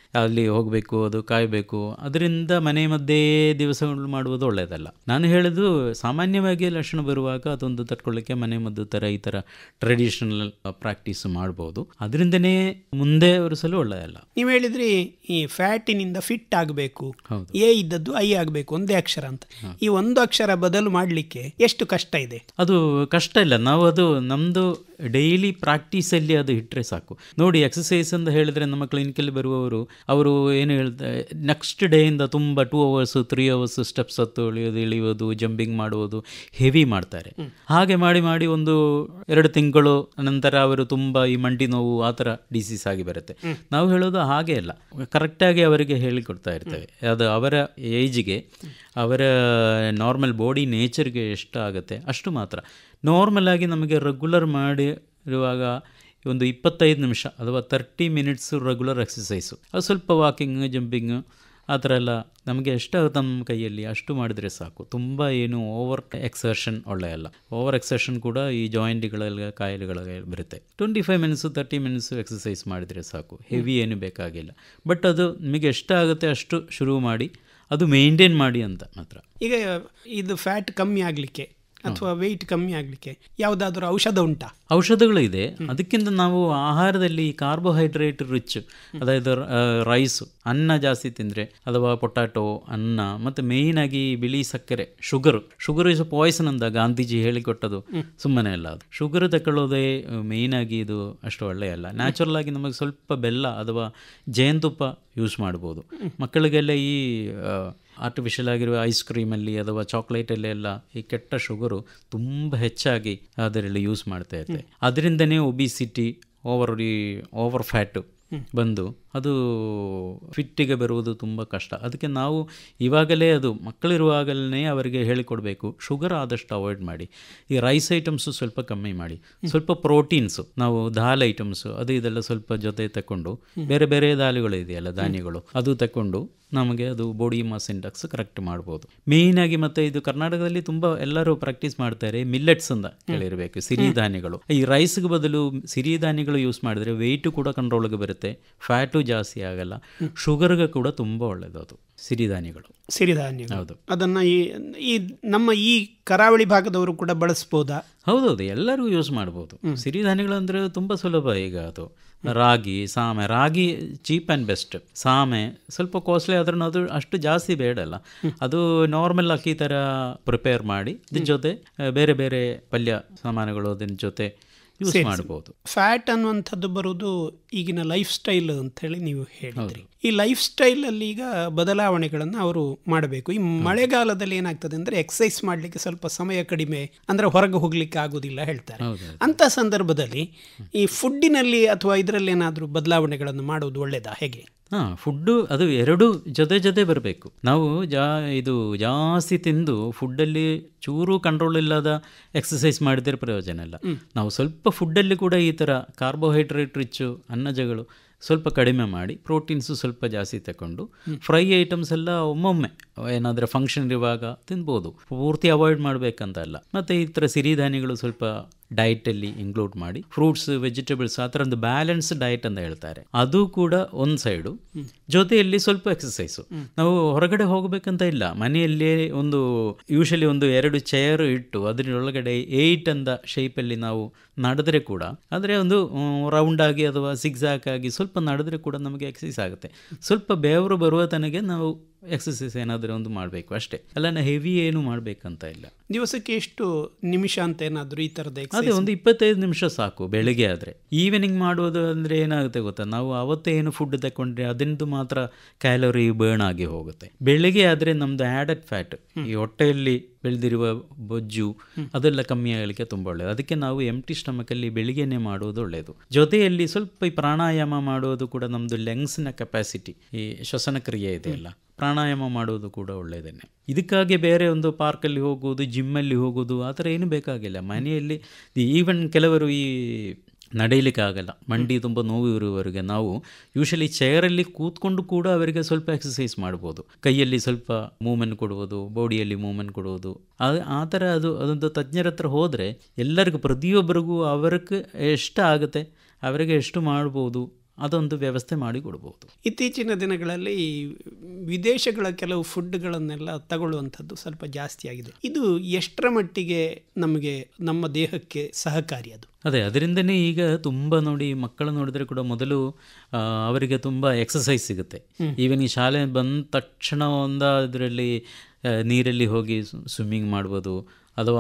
ಅಲ್ಲಿ ಹೋಗಬೇಕು, ಅದು ಕಾಯಬೇಕು, ಅದರಿಂದ ಮನೆ ಮಧ್ಯೆ ದಿವಸಗಳು ಮಾಡುವುದು ಒಳ್ಳೆಯದಲ್ಲ. ನಾನು ಹೇಳೋದು ಸಾಮಾನ್ಯವಾಗಿ ಲಕ್ಷಣ ಬರುವಾಗ ಅದೊಂದು ತಡ್ಕೊಳ್ಳಿಕ್ಕೆ ಮನೆ ಮದ್ದು ಥರ ಈ ಥರ ಟ್ರೆಡಿಷನಲ್ ಪ್ರಾಕ್ಟೀಸ್ ಮಾಡ್ಬೋದು. ಅದರಿಂದನೇ ಮುಂದೆ ಒರೆಸಲು ಒಳ್ಳೆಯದಲ್ಲ. ನೀವು ಹೇಳಿದ್ರಿ ಈ ಫ್ಯಾಟಿನಿಂದ ಫಿಟ್ ಆಗಬೇಕು, ಎ ಇದ್ದದ್ದು ಐ ಆಗಬೇಕು, ಒಂದೇ ಅಕ್ಷರ ಅಂತ. ಈ ಒಂದು ಅಕ್ಷರ ಬದಲು ಮಾಡಲಿಕ್ಕೆ ಎಷ್ಟು ಕಷ್ಟ ಇದೆ? ಅದು ಕಷ್ಟ ಇಲ್ಲ, ನಾವು ಅದು ನಮ್ಮದು ಡೈಲಿ ಪ್ರಾಕ್ಟೀಸಲ್ಲಿ ಅದು ಇಟ್ಟರೆ ಸಾಕು. ನೋಡಿ, ಎಕ್ಸಸೈಸ್ ಅಂತ ಹೇಳಿದ್ರೆ ನಮ್ಮ ಕ್ಲಿನಿಕಲ್ಲಿ ಬರುವವರು ಅವರು ಏನು ಹೇಳ್ತಾರೆ, ನೆಕ್ಸ್ಟ್ ಡೇಯಿಂದ ತುಂಬ two hours three hours steps ಹತ್ತು ಇಳಿಯೋದು ಇಳಿಯೋದು ಜಂಪಿಂಗ್ ಮಾಡುವುದು ಹೆವಿ ಮಾಡ್ತಾರೆ. ಹಾಗೆ ಮಾಡಿ ಮಾಡಿ ಒಂದು ಎರಡು ತಿಂಗಳು ನಂತರ ಅವರು ತುಂಬ ಈ ಮಂಡಿ ನೋವು ಆ ಥರ ಡಿಸೀಸ್ ಆಗಿ ಬರುತ್ತೆ. ನಾವು ಹೇಳೋದು ಹಾಗೆ ಅಲ್ಲ, ಕರೆಕ್ಟಾಗಿ ಅವರಿಗೆ ಹೇಳಿಕೊಡ್ತಾ ಇರ್ತೇವೆ. ಅದು ಅವರ ಏಜಿಗೆ, ಅವರ ನಾರ್ಮಲ್ ಬಾಡಿ ನೇಚರ್ಗೆ ಎಷ್ಟು ಆಗುತ್ತೆ ಅಷ್ಟು ಮಾತ್ರ. ನಾರ್ಮಲ್ ಆಗಿ ನಮಗೆ ರೆಗ್ಯುಲರ್ ಮಾಡಿರುವಾಗ ಒಂದು ಇಪ್ಪತ್ತೈದು ನಿಮಿಷ ಅಥವಾ ತರ್ಟಿ ಮಿನಿಟ್ಸು ರೆಗ್ಯುಲರ್ ಎಕ್ಸಸೈಸು, ಅದು ಸ್ವಲ್ಪ ವಾಕಿಂಗ್ ಜಂಪಿಂಗು ಆ ಥರ ಎಲ್ಲ ನಮಗೆ ಎಷ್ಟಾಗುತ್ತೆ ನಮ್ಮ ಕೈಯಲ್ಲಿ ಅಷ್ಟು ಮಾಡಿದರೆ ಸಾಕು. ತುಂಬ ಏನು ಓವರ್ ಎಕ್ಸರ್ಷನ್ ಒಳ್ಳೆಯಲ್ಲ. ಓವರ್ ಎಕ್ಸರ್ಷನ್ ಕೂಡ ಈ ಜಾಯಿಂಟ್ಗಳೆಲ್ಲ ಕಾಯಿಲೆಗಳಿಗೆ ಬರುತ್ತೆ. Twenty five minutes thirty minutes exercise ಮಾಡಿದರೆ ಸಾಕು, ಹೆವಿ ಏನು ಬೇಕಾಗಿಲ್ಲ. ಬಟ್ ಅದು ನಿಮಗೆ ಎಷ್ಟಾಗುತ್ತೆ ಅಷ್ಟು ಶುರು ಮಾಡಿ, ಅದು ಮೇಂಟೈನ್ ಮಾಡಿ ಅಂತ ಮಾತ್ರ. ಈಗ ಇದು ಫ್ಯಾಟ್ ಕಮ್ಮಿ ಆಗಲಿಕ್ಕೆ ಅಥವಾ ವೆಯ್ಟ್ ಕಮ್ಮಿ ಆಗಲಿಕ್ಕೆ ಯಾವುದಾದ್ರೂ ಔಷಧ ಉಂಟಾ? ಔಷಧಗಳು ಇದೆ. ಅದಕ್ಕಿಂತ ನಾವು ಆಹಾರದಲ್ಲಿ ಕಾರ್ಬೋಹೈಡ್ರೇಟ್ ರಿಚ್, ಅದಾയത് ರೈಸು, ಅನ್ನ ಜಾಸ್ತಿ ತಿಂದರೆ ಅಥವಾ ಪೊಟ್ಯಾಟೊ, ಅನ್ನ, ಮತ್ತು ಮೇಯ್ನಾಗಿ ಬಿಳಿ ಸಕ್ಕರೆ, ಶುಗರು ಶುಗರ್ ಇಸ್ ಪಾಯ್ಸನ್ ಅಂತ ಗಾಂಧೀಜಿ ಹೇಳಿಕೊಟ್ಟದು ಸುಮ್ಮನೆ ಅಲ್ಲ. ಅದು ಶುಗರ್ ತಗೊಳ್ಳೋದೇ ಮೇಯ್ನಾಗಿ ಇದು ಅಷ್ಟು ಒಳ್ಳೆಯಲ್ಲ. ನ್ಯಾಚುರಲ್ ಆಗಿ ನಮಗೆ ಸ್ವಲ್ಪ ಬೆಲ್ಲ ಅಥವಾ ಜೇನುತುಪ್ಪ ಯೂಸ್ ಮಾಡ್ಬೋದು. ಮಕ್ಕಳಿಗೆಲ್ಲ ಈ ಆರ್ಟಿಫಿಷಿಯಲ್ ಆಗಿರುವ ಐಸ್ ಕ್ರೀಮಲ್ಲಿ ಅಥವಾ ಚಾಕ್ಲೇಟಲ್ಲಿ ಎಲ್ಲ ಈ ಕೆಟ್ಟ ಶುಗರು ತುಂಬ ಹೆಚ್ಚಾಗಿ ಅದರಲ್ಲಿ ಯೂಸ್ ಮಾಡ್ತಾ ಇರುತ್ತೆ. ಅದರಿಂದನೇ ಒಬಿಸಿಟಿ, ಓವರ್ ಈ ಓವರ್ ಫ್ಯಾಟು ಬಂದು ಅದು ಫಿಟ್ಟಿಗೆ ಬರುವುದು ತುಂಬ ಕಷ್ಟ. ಅದಕ್ಕೆ ನಾವು ಇವಾಗಲೇ ಅದು ಮಕ್ಕಳಿರುವಾಗಲೇ ಅವರಿಗೆ ಹೇಳಿಕೊಡಬೇಕು, ಶುಗರ್ ಆದಷ್ಟು ಅವಾಯ್ಡ್ ಮಾಡಿ, ಈ ರೈಸ್ ಐಟಮ್ಸು ಸ್ವಲ್ಪ ಕಮ್ಮಿ ಮಾಡಿ, ಸ್ವಲ್ಪ ಪ್ರೋಟೀನ್ಸು, ನಾವು ದಾಲ್ ಐಟಮ್ಸು ಅದು ಇದೆಲ್ಲ ಸ್ವಲ್ಪ ಜೊತೆ ತಗೊಂಡು, ಬೇರೆ ಬೇರೆ ದಾಲುಗಳು ಇದೆಯಲ್ಲ ಧಾನ್ಯಗಳು, ಅದು ತಗೊಂಡು ನಮಗೆ ಅದು ಬಾಡಿ ಮಾಸ್ ಇಂಡೆಕ್ಸ್ ಕರೆಕ್ಟ್ ಮಾಡ್ಬೋದು. ಮೇಯ್ನಾಗಿ ಮತ್ತು ಇದು ಕರ್ನಾಟಕದಲ್ಲಿ ತುಂಬ ಎಲ್ಲರೂ ಪ್ರಾಕ್ಟೀಸ್ ಮಾಡ್ತಾರೆ, ಮಿಲ್ಲೆಟ್ಸ್ ಅಂತ ಕೇಳಿರಬೇಕು, ಸಿರಿಧಾನ್ಯಗಳು. ಈ ರೈಸ್ಗೆ ಬದಲು ಸಿರಿಧಾನ್ಯಗಳು ಯೂಸ್ ಮಾಡಿದ್ರೆ ವೆಯ್ಟು ಕೂಡ ಕಂಟ್ರೋಲ್ಗೆ ಬರುತ್ತೆ, ಫ್ಯಾಟು ಜಾಸ್ತಿ ಆಗಲ್ಲ, ಶುಗರ್ಗೆ ಕೂಡ ತುಂಬ ಒಳ್ಳೆಯದು ಅದು ಸಿರಿಧಾನ್ಯಗಳು. ಸಿರಿಧಾನ್ಯ ಹೌದು. ಅದನ್ನು ಈ ಈ ನಮ್ಮ ಈ ಕರಾವಳಿ ಭಾಗದವರು ಕೂಡ ಬಳಸ್ಬೋದಾ? ಹೌದೌದು, ಎಲ್ಲರೂ ಯೂಸ್ ಮಾಡ್ಬೋದು. ಸಿರಿಧಾನ್ಯಗಳು ಅಂದರೆ ತುಂಬ ಸುಲಭ. ಈಗ ಅದು ರಾಗಿ, ಸಾಮೆ, ರಾಗಿ ಚೀಪ್ ಆ್ಯಂಡ್ ಬೆಸ್ಟ್, ಸಾಮೆ ಸ್ವಲ್ಪ ಕಾಸ್ಟ್ಲಿ ಆದ್ರೂ ಅದು ಅಷ್ಟು ಜಾಸ್ತಿ ಬೇಡಲ್ಲ. ಅದು ನಾರ್ಮಲ್ ಅಕ್ಕಿ ಥರ ಪ್ರಿಪೇರ್ ಮಾಡಿ ಅದ್ರ ಜೊತೆ ಬೇರೆ ಬೇರೆ ಪಲ್ಯ ಸಾಮಾನುಗಳು ಅದನ್ನ ಜೊತೆ ಯೂಸ್ ಮಾಡ್ಬೋದು. ಫ್ಯಾಟ್ ಅನ್ನುವಂಥದ್ದು ಬರುವುದು ಈಗಿನ ಲೈಫ್ ಸ್ಟೈಲ್ ಅಂತ ಹೇಳಿ ನೀವು ಹೇಳಿದ್ರಿ. ಈ ಲೈಫ್ ಸ್ಟೈಲಲ್ಲಿ ಈಗ ಬದಲಾವಣೆಗಳನ್ನು ಅವರು ಮಾಡಬೇಕು. ಈ ಮಳೆಗಾಲದಲ್ಲಿ ಏನಾಗ್ತದೆ ಅಂದರೆ ಎಕ್ಸಸೈಸ್ ಮಾಡಲಿಕ್ಕೆ ಸ್ವಲ್ಪ ಸಮಯ ಕಡಿಮೆ, ಅಂದರೆ ಹೊರಗೆ ಹೋಗ್ಲಿಕ್ಕೆ ಆಗೋದಿಲ್ಲ ಹೇಳ್ತಾರೆ. ಅಂಥ ಸಂದರ್ಭದಲ್ಲಿ ಈ ಫುಡ್ಡಿನಲ್ಲಿ ಅಥವಾ ಇದರಲ್ಲಿ ಏನಾದರೂ ಬದಲಾವಣೆಗಳನ್ನು ಮಾಡೋದು ಒಳ್ಳೆಯದಾ, ಹೇಗೆ? ಹಾಂ, ಫುಡ್ಡು ಅದು ಎರಡೂ ಜೊತೆ ಜೊತೆ ಬರಬೇಕು. ನಾವು ಜಾ ಇದು ಜಾಸ್ತಿ ತಿಂದು ಫುಡ್ಡಲ್ಲಿ ಚೂರು ಕಂಟ್ರೋಲ್ ಇಲ್ಲದ ಎಕ್ಸಸೈಸ್ ಮಾಡಿದರೆ ಪ್ರಯೋಜನ ಇಲ್ಲ. ನಾವು ಸ್ವಲ್ಪ ಫುಡ್ಡಲ್ಲಿ ಕೂಡ ಈ ಥರ ಕಾರ್ಬೋಹೈಡ್ರೇಟ್ ರಿಚ್ಚು ಅನ್ನಜಗಳು ಸ್ವಲ್ಪ ಕಡಿಮೆ ಮಾಡಿ, ಪ್ರೋಟೀನ್ಸು ಸ್ವಲ್ಪ ಜಾಸ್ತಿ ತಗೊಂಡು, ಫ್ರೈ ಐಟಮ್ಸ್ ಎಲ್ಲ ಒಮ್ಮೊಮ್ಮೆ ಏನಾದರೂ ಫಂಕ್ಷನ್ ಇರುವಾಗ ತಿನ್ಬೋದು, ಪೂರ್ತಿ ಅವಾಯ್ಡ್ ಮಾಡಬೇಕಂತ ಅಲ್ಲ. ಮತ್ತು ಈ ಥರ ಸಿರಿಧಾನ್ಯಗಳು ಸ್ವಲ್ಪ ಡಯಟಲ್ಲಿ ಇನ್ಕ್ಲೂಡ್ ಮಾಡಿ, ಫ್ರೂಟ್ಸ್, ವೆಜಿಟೇಬಲ್ಸ್ ಆ ಥರ ಒಂದು ಬ್ಯಾಲೆನ್ಸ್ ಡಯಟ್ ಅಂತ ಹೇಳ್ತಾರೆ, ಅದು ಕೂಡ ಒಂದು ಸೈಡು. ಜೊತೆಯಲ್ಲಿ ಸ್ವಲ್ಪ ಎಕ್ಸಸೈಸು. ನಾವು ಹೊರಗಡೆ ಹೋಗಬೇಕಂತ ಇಲ್ಲ, ಮನೆಯಲ್ಲೇ ಒಂದು ಯೂಶಲಿ ಒಂದು ಎರಡು ಚೇರ್ ಇಟ್ಟು ಅದರೊಳಗಡೆ ಏಯ್ಟ್ ಅಂದ ಶೇಪಲ್ಲಿ ನಾವು ನಡೆದ್ರೆ ಕೂಡ, ಅಂದರೆ ಒಂದು ರೌಂಡ್ ಆಗಿ ಅಥವಾ ಸಿಕ್ಸಾಕ್ ಆಗಿ ಸ್ವಲ್ಪ ನಡೆದ್ರೆ ಕೂಡ ನಮಗೆ ಎಕ್ಸಸೈಸ್ ಆಗುತ್ತೆ. ಸ್ವಲ್ಪ ಬೆವರು ಬರುವ ತನಗೆ ನಾವು ಎಕ್ಸಸೈಸ್ ಏನಾದರೂ ಒಂದು ಮಾಡಬೇಕು ಅಷ್ಟೇ, ಅಲ್ಲ ಹೆವಿ ಏನು ಮಾಡಬೇಕಂತ ಇಲ್ಲ. ದಿವಸಕ್ಕೆ ಎಷ್ಟು ನಿಮಿಷ ಅಂತ ಏನಾದರೂ ಈ ಥರದ? ಅದೇ ಒಂದು ಇಪ್ಪತ್ತೈದು ನಿಮಿಷ ಸಾಕು ಬೆಳಿಗ್ಗೆ ಆದರೆ. ಈವ್ನಿಂಗ್ ಮಾಡೋದು ಅಂದರೆ ಏನಾಗುತ್ತೆ ಗೊತ್ತಾ, ನಾವು ಅವತ್ತೇ ಏನು ಫುಡ್ ತಗೊಂಡ್ರೆ ಅದರಿಂದ ಮಾತ್ರ ಕ್ಯಾಲೋರಿ ಬರ್ನ್ ಆಗಿ ಹೋಗುತ್ತೆ. ಬೆಳಿಗ್ಗೆ ಆದರೆ ನಮ್ಮದು ಆ್ಯಡೆಡ್ ಫ್ಯಾಟ್, ಈ ಹೊಟ್ಟೆಯಲ್ಲಿ ಬೆಳೆದಿರುವ ಬೊಜ್ಜು ಅದೆಲ್ಲ ಕಮ್ಮಿ ಆಗಲಿಕ್ಕೆ ತುಂಬ ಒಳ್ಳೆಯದು. ಅದಕ್ಕೆ ನಾವು ಎಂಟಿ ಸ್ಟಮಕಲ್ಲಿ ಬೆಳಿಗ್ಗೆನೇ ಮಾಡೋದು ಒಳ್ಳೆಯದು. ಜೊತೆಯಲ್ಲಿ ಸ್ವಲ್ಪ ಈ ಪ್ರಾಣಾಯಾಮ ಮಾಡೋದು ಕೂಡ ನಮ್ಮದು ಲಂಗ್ಸ್ನ ಕೆಪಾಸಿಟಿ, ಈ ಶ್ವಸನ ಕ್ರಿಯೆ ಇದೆಯಲ್ಲ, ಪ್ರಾಣಾಯಾಮ ಮಾಡೋದು ಕೂಡ ಒಳ್ಳೆಯದೇನೆ. ಇದಕ್ಕಾಗಿ ಬೇರೆ ಒಂದು ಪಾರ್ಕಲ್ಲಿ ಹೋಗೋದು, ಜಿಮ್ಮಲ್ಲಿ ಹೋಗೋದು ಆ ಥರ ಏನೂ ಬೇಕಾಗಿಲ್ಲ. ಮನೆಯಲ್ಲಿ ಈವನ್ ಕೆಲವರು ಈ ನಡೆಯಲಿಕ್ಕೆ ಆಗಲ್ಲ, ಮಂಡಿ ತುಂಬ ನೋವು ಇರುವವರೆಗೆ ನಾವು ಯೂಶಲಿ ಚೇರಲ್ಲಿ ಕೂತ್ಕೊಂಡು ಕೂಡ ಅವರಿಗೆ ಸ್ವಲ್ಪ ಎಕ್ಸಸೈಸ್ ಮಾಡ್ಬೋದು. ಕೈಯಲ್ಲಿ ಸ್ವಲ್ಪ ಮೂವ್ಮೆಂಟ್ ಕೊಡುವುದು, ಬಾಡಿಯಲ್ಲಿ ಮೂವ್ಮೆಂಟ್ ಕೊಡುವುದು, ಅದು ಆ ಥರ ಅದು ಅದೊಂದು ತಜ್ಞರ ಹತ್ರ ಹೋದರೆ ಎಲ್ಲರಿಗೂ ಪ್ರತಿಯೊಬ್ಬರಿಗೂ ಅವ್ರಿಗೆ ಎಷ್ಟು ಆಗುತ್ತೆ ಅವರಿಗೆ ಎಷ್ಟು ಮಾಡ್ಬೋದು ಅದೊಂದು ವ್ಯವಸ್ಥೆ ಮಾಡಿ ಕೊಡ್ಬೋದು. ಇತ್ತೀಚಿನ ದಿನಗಳಲ್ಲಿ ವಿದೇಶಗಳ ಕೆಲವು ಫುಡ್ಗಳನ್ನೆಲ್ಲ ತಗೊಳ್ಳುವಂಥದ್ದು ಸ್ವಲ್ಪ ಜಾಸ್ತಿ ಆಗಿದೆ. ಇದು ಎಷ್ಟರ ಮಟ್ಟಿಗೆ ನಮಗೆ ನಮ್ಮ ದೇಹಕ್ಕೆ ಸಹಕಾರಿ? ಅದು ಅದೇ ಅದರಿಂದನೇ ಈಗ ತುಂಬ ನೋಡಿ ಮಕ್ಕಳು ನೋಡಿದರೆ ಕೂಡ ಮೊದಲು ಅವರಿಗೆ ತುಂಬ ಎಕ್ಸಸೈಸ್ ಸಿಗುತ್ತೆ. ಈವನ್ ಈ ಶಾಲೆ ಬಂದ ತಕ್ಷಣ ಒಂದ ಅದರಲ್ಲಿ ನೀರಲ್ಲಿ ಹೋಗಿ ಸ್ವಿಮ್ಮಿಂಗ್ ಮಾಡ್ಬೋದು, ಅಥವಾ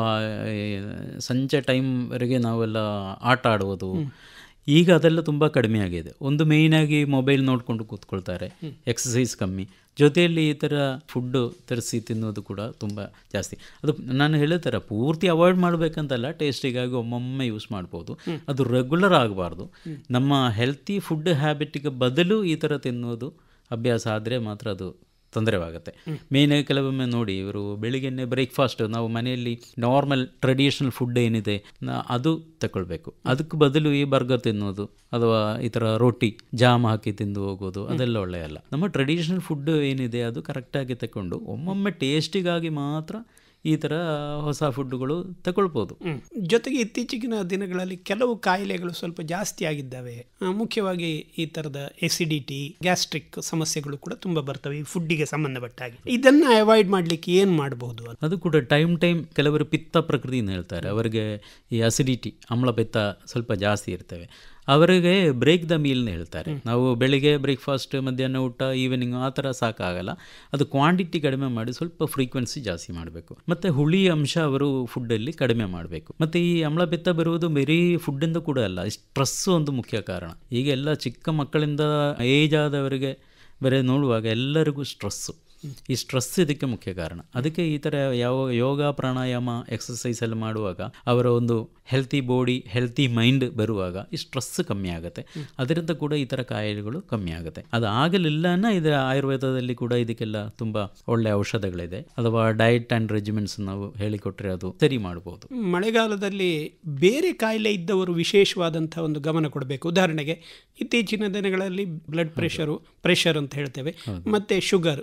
ಸಂಜೆ ಟೈಮ್ವರೆಗೆ ನಾವೆಲ್ಲ ಆಟ ಆಡುವುದು. ಈಗ ಅದೆಲ್ಲ ತುಂಬ ಕಡಿಮೆ ಆಗಿದೆ. ಒಂದು ಮೇಯ್ನಾಗಿ ಮೊಬೈಲ್ ನೋಡಿಕೊಂಡು ಕೂತ್ಕೊಳ್ತಾರೆ, ಎಕ್ಸಸೈಸ್ ಕಮ್ಮಿ, ಜೊತೆಯಲ್ಲಿ ಈ ಥರ ಫುಡ್ಡು ತರಿಸಿ ತಿನ್ನೋದು ಕೂಡ ತುಂಬ ಜಾಸ್ತಿ. ಅದು ನಾನು ಹೇಳೋ ಥರ ಪೂರ್ತಿ ಅವಾಯ್ಡ್ ಮಾಡಬೇಕಂತಲ್ಲ, ಟೇಸ್ಟಿಗಾಗಿ ಒಮ್ಮೊಮ್ಮೆ ಯೂಸ್ ಮಾಡ್ಬೋದು, ಅದು ರೆಗ್ಯುಲರ್ ಆಗಬಾರ್ದು. ನಮ್ಮ ಹೆಲ್ತಿ ಫುಡ್ ಹ್ಯಾಬಿಟಿಗೆ ಬದಲು ಈ ಥರ ತಿನ್ನೋದು ಅಭ್ಯಾಸ ಆದರೆ ಮಾತ್ರ ಅದು ತೊಂದರೆವಾಗುತ್ತೆ. ಮೇಯ್ನಾಗಿ ಕೆಲವೊಮ್ಮೆ ನೋಡಿ ಇವರು ಬೆಳಿಗ್ಗೆನೆ ಬ್ರೇಕ್ಫಾಸ್ಟ್ ನಾವು ಮನೆಯಲ್ಲಿ ನಾರ್ಮಲ್ ಟ್ರೆಡಿಷನಲ್ ಫುಡ್ ಏನಿದೆ ಅದು ತಗೊಳ್ಬೇಕು, ಅದಕ್ಕೆ ಬದಲು ಈ ಬರ್ಗರ್ ತಿನ್ನೋದು ಅಥವಾ ಈ ಥರ ರೋಟಿ ಜಾಮ್ ಹಾಕಿ ತಿಂದು ಹೋಗೋದು ಅದೆಲ್ಲ ಒಳ್ಳೆಯಲ್ಲ. ನಮ್ಮ ಟ್ರೆಡಿಷನಲ್ ಫುಡ್ ಏನಿದೆ ಅದು ಕರೆಕ್ಟಾಗಿ ತಗೊಂಡು ಒಮ್ಮೊಮ್ಮೆ ಟೇಸ್ಟಿಗಾಗಿ ಮಾತ್ರ ಈ ಥರ ಹೊಸ ಫುಡ್ಡುಗಳು ತಗೊಳ್ಬೋದು. ಜೊತೆಗೆ ಇತ್ತೀಚಿನ ದಿನಗಳಲ್ಲಿ ಕೆಲವು ಕಾಯಿಲೆಗಳು ಸ್ವಲ್ಪ ಜಾಸ್ತಿ ಆಗಿದ್ದಾವೆ. ಮುಖ್ಯವಾಗಿ ಈ ಥರದ ಎಸಿಡಿಟಿ, ಗ್ಯಾಸ್ಟ್ರಿಕ್ ಸಮಸ್ಯೆಗಳು ಕೂಡ ತುಂಬ ಬರ್ತವೆ ಈ ಫುಡ್ಡಿಗೆ ಸಂಬಂಧಪಟ್ಟ ಹಾಗೆ. ಇದನ್ನು ಅವಾಯ್ಡ್ ಮಾಡಲಿಕ್ಕೆ ಏನು ಮಾಡಬಹುದು? ಅದು ಕೂಡ ಟೈಮ್ ಟೈಮ್ ಕೆಲವರು ಪಿತ್ತ ಪ್ರಕೃತಿನ ಹೇಳ್ತಾರೆ, ಅವರಿಗೆ ಈ ಅಸಿಡಿಟಿ ಆಮ್ಲ ಪಿತ್ತ ಸ್ವಲ್ಪ ಜಾಸ್ತಿ ಇರ್ತವೆ, ಅವರಿಗೆ ಬ್ರೇಕ್ ದ ಮೀಲ್ನ ಹೇಳ್ತಾರೆ. ನಾವು ಬೆಳಿಗ್ಗೆ ಬ್ರೇಕ್ಫಾಸ್ಟ್, ಮಧ್ಯಾಹ್ನ ಊಟ, ಈವ್ನಿಂಗ್ ಆ ಥರ ಸಾಕಾಗಲ್ಲ, ಅದು ಕ್ವಾಂಟಿಟಿ ಕಡಿಮೆ ಮಾಡಿ ಸ್ವಲ್ಪ ಫ್ರೀಕ್ವೆನ್ಸಿ ಜಾಸ್ತಿ ಮಾಡಬೇಕು. ಮತ್ತು ಹುಳಿ ಅಂಶ ಅವರು ಫುಡ್ಡಲ್ಲಿ ಕಡಿಮೆ ಮಾಡಬೇಕು. ಮತ್ತು ಈ ಅಮ್ಲಪಿತ್ತ ಬರುವುದು ಬರೀ ಫುಡ್ಡಿಂದ ಕೂಡ ಅಲ್ಲ, ಸ್ಟ್ರೆಸ್ಸು ಒಂದು ಮುಖ್ಯ ಕಾರಣ. ಈಗ ಎಲ್ಲ ಚಿಕ್ಕ ಮಕ್ಕಳಿಂದ ಏಜ್ ಆದವರಿಗೆ ಬೇರೆ ನೋಡುವಾಗ ಎಲ್ಲರಿಗೂ ಸ್ಟ್ರೆಸ್ಸು, ಈ ಸ್ಟ್ರೆಸ್ ಇದಕ್ಕೆ ಮುಖ್ಯ ಕಾರಣ. ಅದಕ್ಕೆ ಈ ಥರ ಯಾವ ಯೋಗ ಪ್ರಾಣಾಯಾಮ ಎಕ್ಸಸೈಸ್ ಎಲ್ಲ ಮಾಡುವಾಗ ಅವರ ಒಂದು ಹೆಲ್ತಿ ಬಾಡಿ ಹೆಲ್ತಿ ಮೈಂಡ್ ಬರುವಾಗ ಈ ಸ್ಟ್ರೆಸ್ ಕಮ್ಮಿ ಆಗುತ್ತೆ, ಅದರಿಂದ ಕೂಡ ಈ ಥರ ಕಾಯಿಲೆಗಳು ಕಮ್ಮಿ ಆಗುತ್ತೆ. ಅದು ಆಗಲಿಲ್ಲನ ಇದರ ಆಯುರ್ವೇದದಲ್ಲಿ ಕೂಡ ಇದಕ್ಕೆಲ್ಲ ತುಂಬ ಒಳ್ಳೆಯ ಔಷಧಗಳಿದೆ, ಅಥವಾ ಡಯಟ್ ಆ್ಯಂಡ್ ರೆಜಿಮೆಂಟ್ಸ್ ನಾವು ಹೇಳಿಕೊಟ್ರೆ ಅದು ಸರಿ ಮಾಡ್ಬೋದು. ಮಳೆಗಾಲದಲ್ಲಿ ಬೇರೆ ಕಾಯಿಲೆ ಇದ್ದವರು ವಿಶೇಷವಾದಂಥ ಒಂದು ಗಮನ ಕೊಡಬೇಕು. ಉದಾಹರಣೆಗೆ ಇತ್ತೀಚಿನ ದಿನಗಳಲ್ಲಿ ಬ್ಲಡ್ ಪ್ರೆಷರು, ಪ್ರೆಷರ್ ಅಂತ ಹೇಳ್ತೇವೆ, ಮತ್ತು ಶುಗರ್,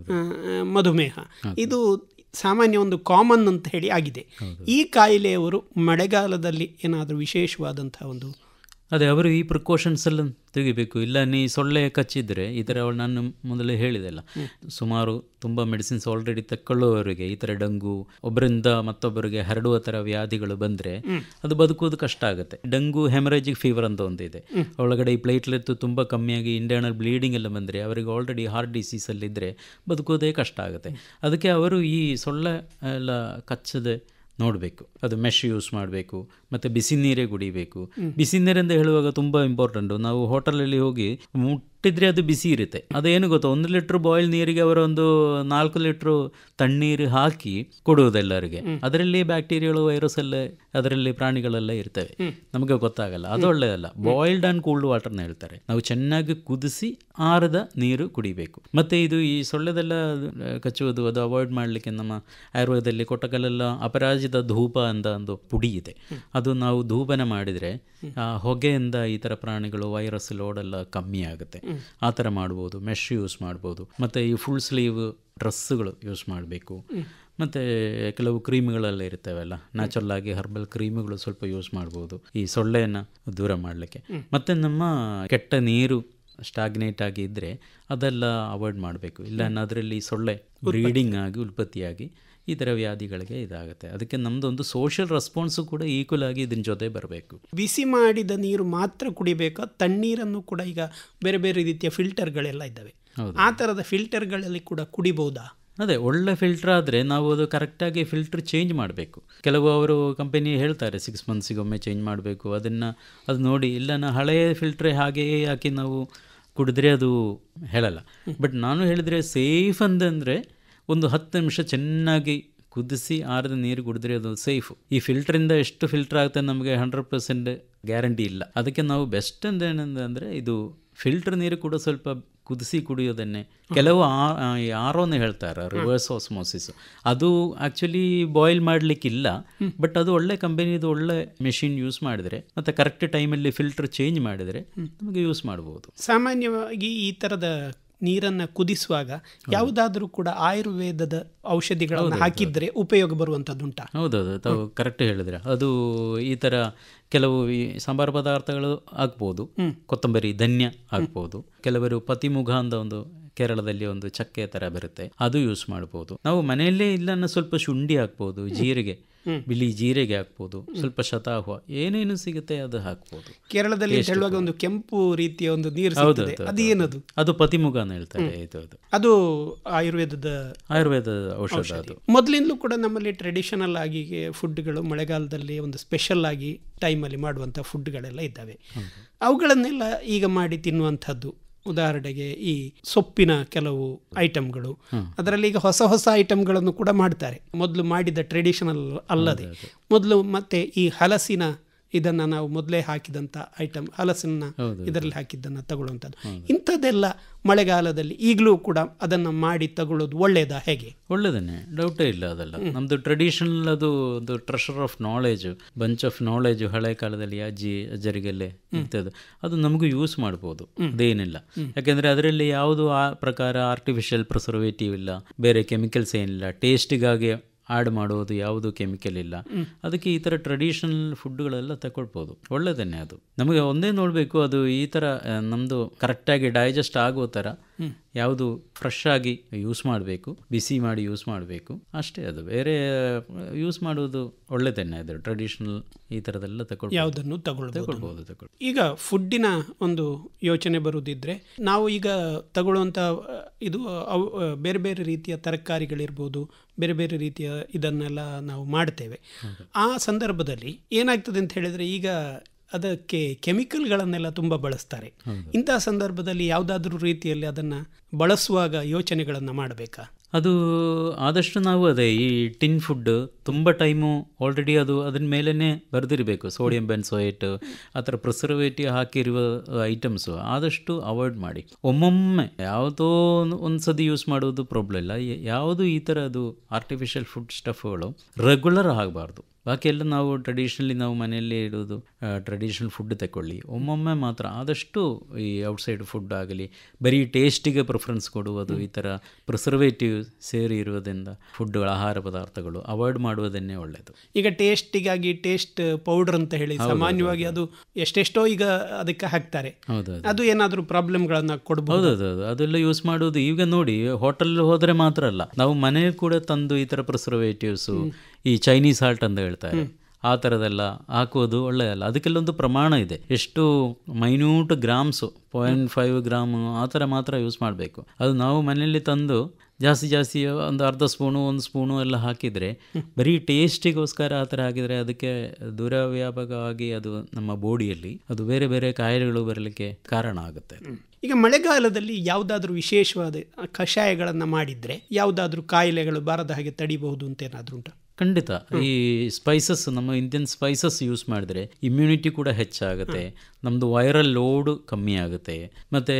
ಮಧುಮೇಹ, ಇದು ಸಾಮಾನ್ಯ ಒಂದು ಕಾಮನ್ ಅಂತ ಹೇಳಿ ಆಗಿದೆ. ಈ ಕಾಯಿಲೆಯವರು ಮಳೆಗಾಲದಲ್ಲಿ ಏನಾದರೂ ವಿಶೇಷವಾದಂಥ ಒಂದು ಅದೇ ಅವರು ಈ ಪ್ರಿಕಾಷನ್ಸ್ ಎಲ್ಲ ತೆಗಿಬೇಕು. ಇಲ್ಲ ನೀ ಸೊಳ್ಳೆ ಕಚ್ಚಿದರೆ ಈ ಥರ ನಾನು ಮೊದಲೇ ಹೇಳಿದೆಲ್ಲ, ಸುಮಾರು ತುಂಬ ಮೆಡಿಸಿನ್ಸ್ ಆಲ್ರೆಡಿ ತಕ್ಕೊಳ್ಳೋವರಿಗೆ ಈ ಥರ ಡೆಂಗು ಒಬ್ಬರಿಂದ ಮತ್ತೊಬ್ಬರಿಗೆ ಹರಡುವ ಥರ ವ್ಯಾಧಿಗಳು ಬಂದರೆ ಅದು ಬದುಕೋದು ಕಷ್ಟ ಆಗುತ್ತೆ. ಡೆಂಗು ಹೆಮರೇಜಿಕ್ ಫೀವರ್ ಅಂತ ಒಂದಿದೆ, ಒಳಗಡೆ ಈ ಪ್ಲೇಟ್ಲೆಟ್ ತುಂಬ ಕಮ್ಮಿಯಾಗಿ ಇಂಟರ್ನಲ್ ಬ್ಲೀಡಿಂಗ್ ಎಲ್ಲ ಬಂದರೆ ಅವರಿಗೆ ಆಲ್ರೆಡಿ ಹಾರ್ಟ್ ಡಿಸೀಸಲ್ಲಿದ್ದರೆ ಬದುಕೋದೇ ಕಷ್ಟ ಆಗುತ್ತೆ. ಅದಕ್ಕೆ ಅವರು ಈ ಸೊಳ್ಳೆ ಎಲ್ಲ ಕಚ್ಚದೆ ನೋಡಬೇಕು, ಅದು ಮೆಶ್ ಯೂಸ್ ಮಾಡಬೇಕು, ಮತ್ತು ಬಿಸಿ ನೀರೇ ಕುಡಿಬೇಕು. ಬಿಸಿ ನೀರೆಂದು ಹೇಳುವಾಗ ತುಂಬ ಇಂಪಾರ್ಟೆಂಟು. ನಾವು ಹೋಟೆಲಲ್ಲಿ ಹೋಗಿ ಮುಟ್ಟಿದ್ರೆ ಅದು ಬಿಸಿ ಇರುತ್ತೆ, ಅದೇನು ಗೊತ್ತಾ, ಒಂದು ಲೀಟ್ರ್ ಬಾಯ್ಲ್ ನೀರಿಗೆ ಅವರೊಂದು ನಾಲ್ಕು ಲೀಟ್ರು ತಣ್ಣೀರು ಹಾಕಿ ಕೊಡುವುದೆಲ್ಲರಿಗೆ. ಅದರಲ್ಲಿ ಬ್ಯಾಕ್ಟೀರಿಯಾಗಳು, ವೈರಸ್ ಎಲ್ಲ ಅದರಲ್ಲಿ ಪ್ರಾಣಿಗಳೆಲ್ಲ ಇರ್ತವೆ, ನಮಗೆ ಗೊತ್ತಾಗಲ್ಲ, ಅದು ಒಳ್ಳೆಯದಲ್ಲ. ಬಾಯ್ಲ್ಡ್ ಆ್ಯಂಡ್ ಕೂಲ್ಡ್ ವಾಟರ್ನ ಹೇಳ್ತಾರೆ, ನಾವು ಚೆನ್ನಾಗಿ ಕುದಿಸಿ ಆರದ ನೀರು ಕುಡಿಬೇಕು. ಮತ್ತು ಇದು ಈ ಸೊಳ್ಳೆದೆಲ್ಲ ಕಚ್ಚುವುದು ಅದು ಅವಾಯ್ಡ್ ಮಾಡಲಿಕ್ಕೆ ನಮ್ಮ ಆಯುರ್ವೇದದಲ್ಲಿ ಕೊಟ್ಟಕಲೆಲ್ಲ ಅಪರಾಜಿತ ಧೂಪ ಅಂತ ಒಂದು ಪುಡಿ ಇದೆ, ಅದು ನಾವು ಧೂಪನ ಮಾಡಿದರೆ ಹೊಗೆಯಿಂದ ಈ ಥರ ಪ್ರಾಣಿಗಳು, ವೈರಸ್ ಲೋಡೆಲ್ಲ ಕಮ್ಮಿ ಆಗುತ್ತೆ. ಆ ಥರ ಮಾಡ್ಬೋದು. ಮೆಶ್ ಯೂಸ್ ಮಾಡ್ಬೋದು, ಮತ್ತು ಈ ಫುಲ್ ಸ್ಲೀವ್ ಡ್ರೆಸ್ಸುಗಳು ಯೂಸ್ ಮಾಡಬೇಕು. ಮತ್ತು ಕೆಲವು ಕ್ರೀಮ್ಗಳೆಲ್ಲ ಇರ್ತವೆಲ್ಲ, ನ್ಯಾಚುರಲ್ ಆಗಿ ಹರ್ಬಲ್ ಕ್ರೀಮ್ಗಳು ಸ್ವಲ್ಪ ಯೂಸ್ ಮಾಡ್ಬೋದು ಈ ಸೊಳ್ಳೆಯನ್ನು ದೂರ ಮಾಡಲಿಕ್ಕೆ. ಮತ್ತು ನಮ್ಮ ಕೆಟ್ಟ ನೀರು ಸ್ಟಾಗ್ನೇಟ್ ಆಗಿ ಇದ್ದರೆ ಅದೆಲ್ಲ ಅವಾಯ್ಡ್ ಮಾಡಬೇಕು. ಇಲ್ಲ ಅದರಲ್ಲಿ ಸೊಳ್ಳೆ ಬ್ರೀಡಿಂಗ್ ಆಗಿ ಉತ್ಪತ್ತಿಯಾಗಿ ಈ ಥರ ವ್ಯಾಧಿಗಳಿಗೆ ಇದಾಗುತ್ತೆ. ಅದಕ್ಕೆ ನಮ್ಮದೊಂದು ಸೋಷಿಯಲ್ ರೆಸ್ಪಾನ್ಸು ಕೂಡ ಈಕ್ವಲ್ ಆಗಿ ಇದನ್ನ ಜೊತೆ ಬರಬೇಕು. ಬಿಸಿ ಮಾಡಿದ ನೀರು ಮಾತ್ರ ಕುಡಿಬೇಕಾ? ತಣ್ಣೀರನ್ನು ಕೂಡ ಈಗ ಬೇರೆ ಬೇರೆ ರೀತಿಯ ಫಿಲ್ಟರ್ಗಳೆಲ್ಲ ಇದ್ದಾವೆ, ಆ ಥರದ ಫಿಲ್ಟರ್ಗಳಲ್ಲಿ ಕೂಡ ಕುಡಿಬಹುದಾ? ಅದೇ ಒಳ್ಳೆ ಫಿಲ್ಟರ್ ಆದರೆ ನಾವು ಅದು ಕರೆಕ್ಟಾಗಿ ಫಿಲ್ಟರ್ ಚೇಂಜ್ ಮಾಡಬೇಕು. ಕೆಲವು ಅವರು ಕಂಪನಿ ಹೇಳ್ತಾರೆ ಸಿಕ್ಸ್ ಮಂತ್ಸಿಗೊಮ್ಮೆ ಚೇಂಜ್ ಮಾಡಬೇಕು, ಅದನ್ನು ಅದು ನೋಡಿ. ಇಲ್ಲ ನಾ ಹಳೆಯ ಫಿಲ್ಟ್ರೇ ಹಾಗೆಯೇ ಹಾಕಿ ನಾವು ಕುಡಿದ್ರೆ ಅದು ಹೇಳಲ್ಲ. ಬಟ್ ನಾನು ಹೇಳಿದರೆ ಸೇಫ್ ಅಂತಂದರೆ ಒಂದು ಹತ್ತು ನಿಮಿಷ ಚೆನ್ನಾಗಿ ಕುದಿಸಿ ಆರಿದ ನೀರು ಕುಡಿದ್ರೆ ಅದು ಸೇಫು. ಈ ಫಿಲ್ಟ್ರಿಂದ ಎಷ್ಟು ಫಿಲ್ಟರ್ ಆಗುತ್ತೆ ನಮಗೆ ಹಂಡ್ರೆಡ್ ಪರ್ಸೆಂಟ್ ಗ್ಯಾರಂಟಿ ಇಲ್ಲ. ಅದಕ್ಕೆ ನಾವು ಬೆಸ್ಟ್ ಅಂದೇನಂದರೆ ಇದು ಫಿಲ್ಟರ್ ನೀರು ಕೂಡ ಸ್ವಲ್ಪ ಕುದಿಸಿ ಕುಡಿಯೋದನ್ನೇ. ಕೆಲವು ಆರೋನೇ ಹೇಳ್ತಾರೆ ರಿವರ್ಸ್ ಆಸ್ಮೋಸಿಸ್, ಅದು ಆ್ಯಕ್ಚುಲಿ ಬಾಯ್ಲ್ ಮಾಡಲಿಕ್ಕಿಲ್ಲ, ಬಟ್ ಅದು ಒಳ್ಳೆ ಕಂಪನಿದು ಒಳ್ಳೆ ಮೆಷಿನ್ ಯೂಸ್ ಮಾಡಿದರೆ ಮತ್ತು ಕರೆಕ್ಟ್ ಟೈಮಲ್ಲಿ ಫಿಲ್ಟರ್ ಚೇಂಜ್ ಮಾಡಿದರೆ ನಮಗೆ ಯೂಸ್ ಮಾಡ್ಬೋದು. ಸಾಮಾನ್ಯವಾಗಿ ಈ ಥರದ ನೀರನ್ನು ಕುದಿಸುವಾಗ ಯಾವುದಾದ್ರೂ ಕೂಡ ಆಯುರ್ವೇದದ ಔಷಧಿಗಳನ್ನು ಹಾಕಿದ್ರೆ ಉಪಯೋಗ ಬರುವಂಥದ್ದುಂಟಾ? ಹೌದೌದು, ತಾವು ಕರೆಕ್ಟ್ ಹೇಳಿದ್ರೆ. ಅದು ಈ ಥರ ಕೆಲವು ಈ ಸಾಂಬಾರು ಪದಾರ್ಥಗಳು ಆಗ್ಬೋದು, ಕೊತ್ತಂಬರಿ, ಧನ್ಯ ಆಗ್ಬೋದು. ಕೆಲವರು ಪತಿಮುಖ ಅಂತ ಒಂದು ಕೇರಳದಲ್ಲಿ ಒಂದು ಚಕ್ಕೆ ಥರ ಬರುತ್ತೆ, ಅದು ಯೂಸ್ ಮಾಡ್ಬೋದು. ನಾವು ಮನೆಯಲ್ಲೇ ಇಲ್ಲ ಸ್ವಲ್ಪ ಶುಂಠಿ ಹಾಕ್ಬೋದು, ಜೀರಿಗೆ, ಬಿಳಿ ಜೀರಿಗೆ ಹಾಕ್ಬೋದು, ಸ್ವಲ್ಪ ಶತಾಹ್ವ, ಏನೇನು ಸಿಗುತ್ತೆ ಅದು ಹಾಕ್ಬೋದು. ಕೇರಳದಲ್ಲಿ ಹೇಳುವಾಗ ಒಂದು ಕೆಂಪು ರೀತಿಯ ಒಂದು ನೀರು ಸಿಗುತ್ತದೆ, ಅದು ಏನದು? ಅದು ಪತಿಮುಖ ಅಂತ ಹೇಳ್ತಾರೆ. ಇದು ಅದು ಅದು ಆಯುರ್ವೇದದ ಆಯುರ್ವೇದದ ಔಷಧ. ಅದು ಮೊದಲಿಂದಲೂ ಕೂಡ ನಮ್ಮಲ್ಲಿ ಟ್ರೆಡಿಷನಲ್ ಆಗಿ ಫುಡ್ಗಳು ಮಳೆಗಾಲದಲ್ಲಿ ಒಂದು ಸ್ಪೆಷಲ್ ಆಗಿ ಟೈಮಲ್ಲಿ ಮಾಡುವಂಥ ಫುಡ್ಗಳೆಲ್ಲ ಇದ್ದಾವೆ. ಅವುಗಳನ್ನೆಲ್ಲ ಈಗ ಮಾಡಿ ತಿನ್ನುವಂಥದ್ದು. ಉದಾಹರಣೆಗೆ ಈ ಸೊಪ್ಪಿನ ಕೆಲವು ಐಟಮ್ಗಳು, ಅದರಲ್ಲಿ ಈಗ ಹೊಸ ಹೊಸ ಐಟಮ್ಗಳನ್ನು ಕೂಡ ಮಾಡ್ತಾರೆ. ಮೊದಲು ಮಾಡಿದ ಟ್ರೆಡಿಷನಲ್ ಅಲ್ಲದೆ ಮೊದಲು ಮತ್ತೆ ಈ ಹಲಸಿನ ಇದನ್ನು ನಾವು ಮೊದಲೇ ಹಾಕಿದಂಥ ಐಟಮ್, ಹಲಸನ್ನ ಇದರಲ್ಲಿ ಹಾಕಿದ್ದನ್ನು ತಗೊಳ್ಳುವಂಥದ್ದು, ಇಂಥದ್ದೆಲ್ಲ ಮಳೆಗಾಲದಲ್ಲಿ ಈಗಲೂ ಕೂಡ ಅದನ್ನು ಮಾಡಿ ತಗೊಳ್ಳೋದು ಒಳ್ಳೆಯದಾ ಹೇಗೆ? ಒಳ್ಳೆಯದನ್ನೇ, ಡೌಟೇ ಇಲ್ಲ. ಅದೆಲ್ಲ ನಮ್ಮದು ಟ್ರೆಡಿಷನಲ್, ಅದು ಒಂದು treasure of knowledge, bunch of knowledge. ಹಳೆ ಕಾಲದಲ್ಲಿ ಅಜ್ಜಿ ಅಜ್ಜರಿಗೆಲ್ಲೇ ಇರ್ತದೆ, ಅದು ನಮಗೂ ಯೂಸ್ ಮಾಡ್ಬೋದು, ಅದೇನಿಲ್ಲ. ಯಾಕೆಂದರೆ ಅದರಲ್ಲಿ ಯಾವುದು ಆ ಪ್ರಕಾರ ಆರ್ಟಿಫಿಷಿಯಲ್ ಪ್ರಿಸರ್ವೇಟಿವ್ ಇಲ್ಲ, ಬೇರೆ ಕೆಮಿಕಲ್ಸ್ ಏನಿಲ್ಲ, ಟೇಸ್ಟಿಗಾಗಿ ಆ್ಯಡ್ ಮಾಡೋದು ಯಾವುದು ಕೆಮಿಕಲ್ ಇಲ್ಲ. ಅದಕ್ಕೆ ಈ ಥರ ಟ್ರೆಡಿಷನಲ್ ಫುಡ್ಗಳೆಲ್ಲ ತಗೊಳ್ಬೋದು, ಒಳ್ಳೆಯದನ್ನೇ. ಅದು ನಮಗೆ ಒಂದೇ ನೋಡಬೇಕು, ಅದು ಈ ಥರ ನಮ್ಮದು ಕರೆಕ್ಟಾಗಿ ಡೈಜೆಸ್ಟ್ ಆಗೋ ಥರ ಯಾವುದು ಫ್ರೆಶ್ ಆಗಿ ಯೂಸ್ ಮಾಡಬೇಕು, ಬಿಸಿ ಮಾಡಿ ಯೂಸ್ ಮಾಡಬೇಕು ಅಷ್ಟೇ. ಅದು ಬೇರೆ ಯೂಸ್ ಮಾಡೋದು ಒಳ್ಳೆಯದನ್ನೇ. ಅದು ಟ್ರೆಡಿಷನಲ್ ಈ ಥರದೆಲ್ಲ ತಗೊಳ್ಬೋದು, ಯಾವುದನ್ನು ತಗೊಳ್ಬೋದು ತಗೊಳ್ಬೋದು ಈಗ ಫುಡ್ಡಿನ ಒಂದು ಯೋಚನೆ ಬರುವುದಿದ್ರೆ, ನಾವು ಈಗ ತಗೊಳ್ಳುವಂಥ ಇದು ಅವು ಬೇರೆ ಬೇರೆ ರೀತಿಯ ತರಕಾರಿಗಳಿರ್ಬೋದು, ಬೇರೆ ಬೇರೆ ರೀತಿಯ ಇದನ್ನೆಲ್ಲ ನಾವು ಮಾಡ್ತೇವೆ. ಆ ಸಂದರ್ಭದಲ್ಲಿ ಏನಾಗ್ತದೆ ಅಂತ ಹೇಳಿದರೆ, ಈಗ ಅದಕ್ಕೆ ಕೆಮಿಕಲ್ಗಳನ್ನೆಲ್ಲ ತುಂಬ ಬಳಸ್ತಾರೆ. ಇಂತಹ ಸಂದರ್ಭದಲ್ಲಿ ಯಾವುದಾದ್ರೂ ರೀತಿಯಲ್ಲಿ ಅದನ್ನು ಬಳಸುವಾಗ ಯೋಚನೆಗಳನ್ನು ಮಾಡಬೇಕಾ? ಅದು ಆದಷ್ಟು ನಾವು ಅದೇ ಈ ಟಿನ್ ಫುಡ್ ತುಂಬ ಟೈಮು ಆಲ್ರೆಡಿ ಅದು ಅದ್ರ ಮೇಲೇ ಬರೆದಿರಬೇಕು, ಸೋಡಿಯಂ ಬೆನ್ಸೋಯೇಟ್ ಆ ಥರ ಪ್ರಿಸರ್ವೇಟಿವ್ ಹಾಕಿರುವ ಐಟಮ್ಸು ಆದಷ್ಟು ಅವಾಯ್ಡ್ ಮಾಡಿ. ಒಮ್ಮೊಮ್ಮೆ ಯಾವುದೋ ಒಂದು ಸತಿ ಯೂಸ್ ಮಾಡೋದು ಪ್ರಾಬ್ಲಮ್ ಇಲ್ಲ. ಯಾವುದು ಈ ಥರ ಅದು ಆರ್ಟಿಫಿಷಿಯಲ್ ಫುಡ್ ಸ್ಟಫ್ಗಳು ರೆಗ್ಯುಲರ್ ಆಗಬಾರ್ದು. ಬಾಕಿ ಎಲ್ಲ ನಾವು ಟ್ರೆಡಿಷನಲಿ ನಾವು ಮನೆಯಲ್ಲೇ ಇಡೋದು ಟ್ರೆಡಿಷನಲ್ ಫುಡ್ ತಗೊಳ್ಳಿ. ಒಮ್ಮೊಮ್ಮೆ ಮಾತ್ರ ಆದಷ್ಟು ಈ ಔಟ್ಸೈಡ್ ಫುಡ್ ಆಗಲಿ ಬರೀ ಟೇಸ್ಟಿಗೆ ಪ್ರಿಫರೆನ್ಸ್ ಕೊಡುವುದು, ಈ ಥರ ಪ್ರಿಸರ್ವೇಟಿವ್ ಸೇರಿ ಇರುವುದರಿಂದ ಫುಡ್ಗಳು, ಆಹಾರ ಪದಾರ್ಥಗಳು ಅವಾಯ್ಡ್ ಮಾಡುವುದನ್ನೇ ಒಳ್ಳೆಯದು. ಈಗ ಟೇಸ್ಟಿಗಾಗಿ ಟೇಸ್ಟ್ ಪೌಡರ್ ಅಂತ ಹೇಳಿ ಸಾಮಾನ್ಯವಾಗಿ ಅದು ಎಷ್ಟೆಷ್ಟೋ ಈಗ ಅದಕ್ಕೆ ಹಾಕ್ತಾರೆ. ಹೌದು, ಅದು ಏನಾದರೂ ಪ್ರಾಬ್ಲಮ್ಗಳನ್ನು ಕೊಡ್ಬೋದು. ಹೌದೌದು, ಅದೆಲ್ಲ ಯೂಸ್ ಮಾಡೋದು ಈಗ ನೋಡಿ, ಹೋಟೆಲ್ ಹೋದರೆ ಮಾತ್ರ ಅಲ್ಲ, ನಾವು ಮನೆ ಕೂಡ ತಂದು ಈ ಥರ ಪ್ರಿಸರ್ವೇಟಿವ್ಸು, ಈ ಚೈನೀಸ್ ಸಾಲ್ಟ್ ಅಂತ ಹೇಳ್ತಾರೆ, ಆ ಥರದೆಲ್ಲ ಹಾಕೋದು ಒಳ್ಳೆಯದಲ್ಲ. ಅದಕ್ಕೆಲ್ಲೊಂದು ಪ್ರಮಾಣ ಇದೆ, ಎಷ್ಟು minute grams, point five gram ಆ ಥರ ಮಾತ್ರ ಯೂಸ್ ಮಾಡಬೇಕು. ಅದು ನಾವು ಮನೆಯಲ್ಲಿ ತಂದು ಜಾಸ್ತಿ ಜಾಸ್ತಿ ಒಂದು ಅರ್ಧ ಸ್ಪೂನು ಒಂದು ಸ್ಪೂನು ಎಲ್ಲ ಹಾಕಿದರೆ ಬರೀ ಟೇಸ್ಟಿಗೋಸ್ಕರ ಆ ಥರ ಹಾಕಿದರೆ ಅದಕ್ಕೆ ದುರವ್ಯಾಪಕವಾಗಿ ಅದು ನಮ್ಮ ಬಾಡಿಯಲ್ಲಿ ಅದು ಬೇರೆ ಬೇರೆ ಕಾಯಿಲೆಗಳು ಬರಲಿಕ್ಕೆ ಕಾರಣ ಆಗುತ್ತೆ. ಈಗ ಮಳೆಗಾಲದಲ್ಲಿ ಯಾವುದಾದ್ರೂ ವಿಶೇಷವಾದ ಕಷಾಯಗಳನ್ನು ಮಾಡಿದರೆ ಯಾವುದಾದ್ರೂ ಕಾಯಿಲೆಗಳು ಬಾರದ ಹಾಗೆ ತಡಿಬಹುದು ಅಂತ ಏನಾದರೂ ಉಂಟಾ? ಖಂಡಿತ. ಈ ಸ್ಪೈಸಸ್, ನಮ್ಮ ಇಂಡಿಯನ್ ಸ್ಪೈಸಸ್ ಯೂಸ್ ಮಾಡಿದ್ರೆ ಇಮ್ಯುನಿಟಿ ಕೂಡ ಹೆಚ್ಚಾಗುತ್ತೆ, ನಮ್ಮದು ವೈರಲ್ ಲೋಡ್ ಕಮ್ಮಿ ಆಗುತ್ತೆ. ಮತ್ತು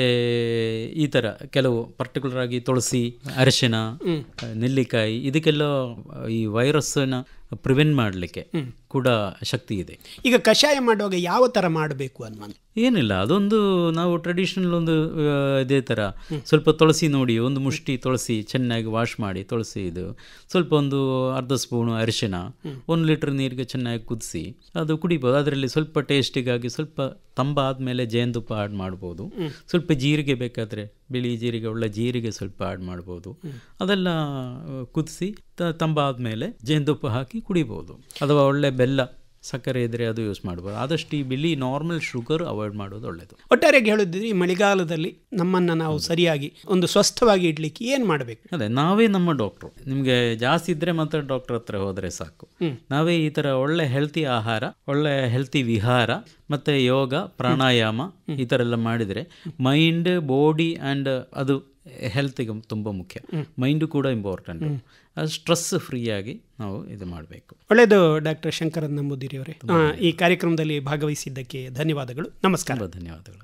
ಈ ಥರ ಕೆಲವು ಪರ್ಟಿಕ್ಯುಲರ್ ಆಗಿ ತುಳಸಿ, ಅರಿಶಿನ, ನೆಲ್ಲಿಕಾಯಿ ಇದಕ್ಕೆಲ್ಲ ಈ ವೈರಸ್ಸನ್ನು ಪ್ರಿವೆಂಟ್ ಮಾಡಲಿಕ್ಕೆ ಕೂಡ ಶಕ್ತಿ ಇದೆ. ಈಗ ಕಷಾಯ ಮಾಡುವಾಗ ಯಾವ ಥರ ಮಾಡಬೇಕು ಅನ್ನುವಂಥ ಏನಿಲ್ಲ, ಅದೊಂದು ನಾವು ಟ್ರೆಡಿಷನಲ್ ಒಂದು ಇದೇ ಥರ ಸ್ವಲ್ಪ ತುಳಸಿ ನೋಡಿ, ಒಂದು ಮುಷ್ಟಿ ತುಳಸಿ ಚೆನ್ನಾಗಿ ವಾಶ್ ಮಾಡಿ, ತುಳಸಿ ಇದು ಸ್ವಲ್ಪ ಒಂದು ಅರ್ಧ ಸ್ಪೂನು ಅರಿಶಿನ ಒಂದು ಲೀಟ್ರ್ ನೀರಿಗೆ ಚೆನ್ನಾಗಿ ಕುದಿಸಿ ಅದು ಕುಡಿಬೋದು. ಅದರಲ್ಲಿ ಸ್ವಲ್ಪ ಟೇಸ್ಟಿಗಾಗಿ ಸ್ವಲ್ಪ ತಂಬ ಆದಮೇಲೆ ಜೇನುತುಪ್ಪ ಆ್ಯಡ್ ಮಾಡ್ಬೋದು. ಸ್ವಲ್ಪ ಜೀರಿಗೆ ಬೇಕಾದರೆ ಬಿಳಿ ಜೀರಿಗೆ, ಒಳ್ಳೆ ಜೀರಿಗೆ ಸ್ವಲ್ಪ ಆ್ಯಡ್ ಮಾಡ್ಬೋದು. ಅದೆಲ್ಲ ಕುದಿಸಿ ತಂಬ ಆದಮೇಲೆ ಜೇನುತುಪ್ಪ ಹಾಕಿ ಕುಡಿಬೋದು. ಅಥವಾ ಒಳ್ಳೆ ಬೆಲ್ಲ, ಸಕ್ಕರೆ ಇದ್ದರೆ ಅದು ಯೂಸ್ ಮಾಡ್ಬೋದು. ಆದಷ್ಟು ಈ ಬಿಳಿ ನಾರ್ಮಲ್ ಶುಗರ್ ಅವಾಯ್ಡ್ ಮಾಡೋದು ಒಳ್ಳೆಯದು. ಒಟ್ಟಾರೆಯಾಗಿ ಹೇಳಿದ್ರೆ ಈ ಮಳೆಗಾಲದಲ್ಲಿ ನಮ್ಮನ್ನು ನಾವು ಸರಿಯಾಗಿ ಒಂದು ಸ್ವಸ್ಥವಾಗಿ ಇಡಲಿಕ್ಕೆ ಏನು ಮಾಡಬೇಕು? ಅದೇ ನಾವೇ ನಮ್ಮ ಡಾಕ್ಟ್ರು. ನಿಮಗೆ ಜಾಸ್ತಿ ಇದ್ದರೆ ಮಾತ್ರ ಡಾಕ್ಟರ್ ಹತ್ರ ಹೋದರೆ ಸಾಕು. ನಾವೇ ಈ ಥರ ಒಳ್ಳೆ ಹೆಲ್ತಿ ಆಹಾರ, ಒಳ್ಳೆ ಹೆಲ್ತಿ ವಿಹಾರ ಮತ್ತು ಯೋಗ, ಪ್ರಾಣಾಯಾಮ ಈ ಥರ ಎಲ್ಲ ಮಾಡಿದರೆ ಮೈಂಡ್, ಬಾಡಿ ಆ್ಯಂಡ್ ಅದು ಹೆಲ್ತಿಗೆ ತುಂಬ ಮುಖ್ಯ. ಮೈಂಡು ಕೂಡ ಇಂಪಾರ್ಟೆಂಟು. ಅದು ಸ್ಟ್ರೆಸ್ ಫ್ರೀಯಾಗಿ ನಾವು ಇದು ಮಾಡಬೇಕು. ಒಳ್ಳೆಯದು. ಡಾಕ್ಟರ್ ಶಂಕರನ್ ನಂಬೂದಿರಿ ಅವರೇ, ಈ ಕಾರ್ಯಕ್ರಮದಲ್ಲಿ ಭಾಗವಹಿಸಿದ್ದಕ್ಕೆ ಧನ್ಯವಾದಗಳು. ನಮಸ್ಕಾರ. ಧನ್ಯವಾದಗಳು.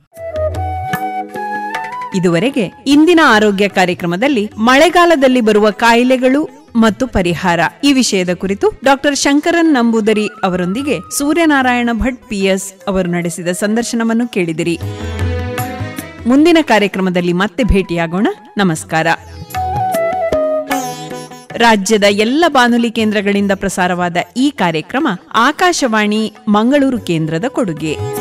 ಇದುವರೆಗೆ ಇಂದಿನ ಆರೋಗ್ಯ ಕಾರ್ಯಕ್ರಮದಲ್ಲಿ ಮಳೆಗಾಲದಲ್ಲಿ ಬರುವ ಕಾಯಿಲೆಗಳು ಮತ್ತು ಪರಿಹಾರ ಈ ವಿಷಯದ ಕುರಿತು ಡಾಕ್ಟರ್ ಶಂಕರನ್ ನಂಬೂದರಿ ಅವರೊಂದಿಗೆ ಸೂರ್ಯನಾರಾಯಣ ಭಟ್ ಪಿಎಸ್ ಅವರು ನಡೆಸಿದ ಸಂದರ್ಶನವನ್ನು ಕೇಳಿದಿರಿ. ಮುಂದಿನ ಕಾರ್ಯಕ್ರಮದಲ್ಲಿ ಮತ್ತೆ ಭೇಟಿಯಾಗೋಣ. ನಮಸ್ಕಾರ. ರಾಜ್ಯದ ಎಲ್ಲ ಬಾನುಲಿ ಕೇಂದ್ರಗಳಿಂದ ಪ್ರಸಾರವಾದ ಈ ಕಾರ್ಯಕ್ರಮ ಆಕಾಶವಾಣಿ ಮಂಗಳೂರು ಕೇಂದ್ರದ ಕೊಡುಗೆ.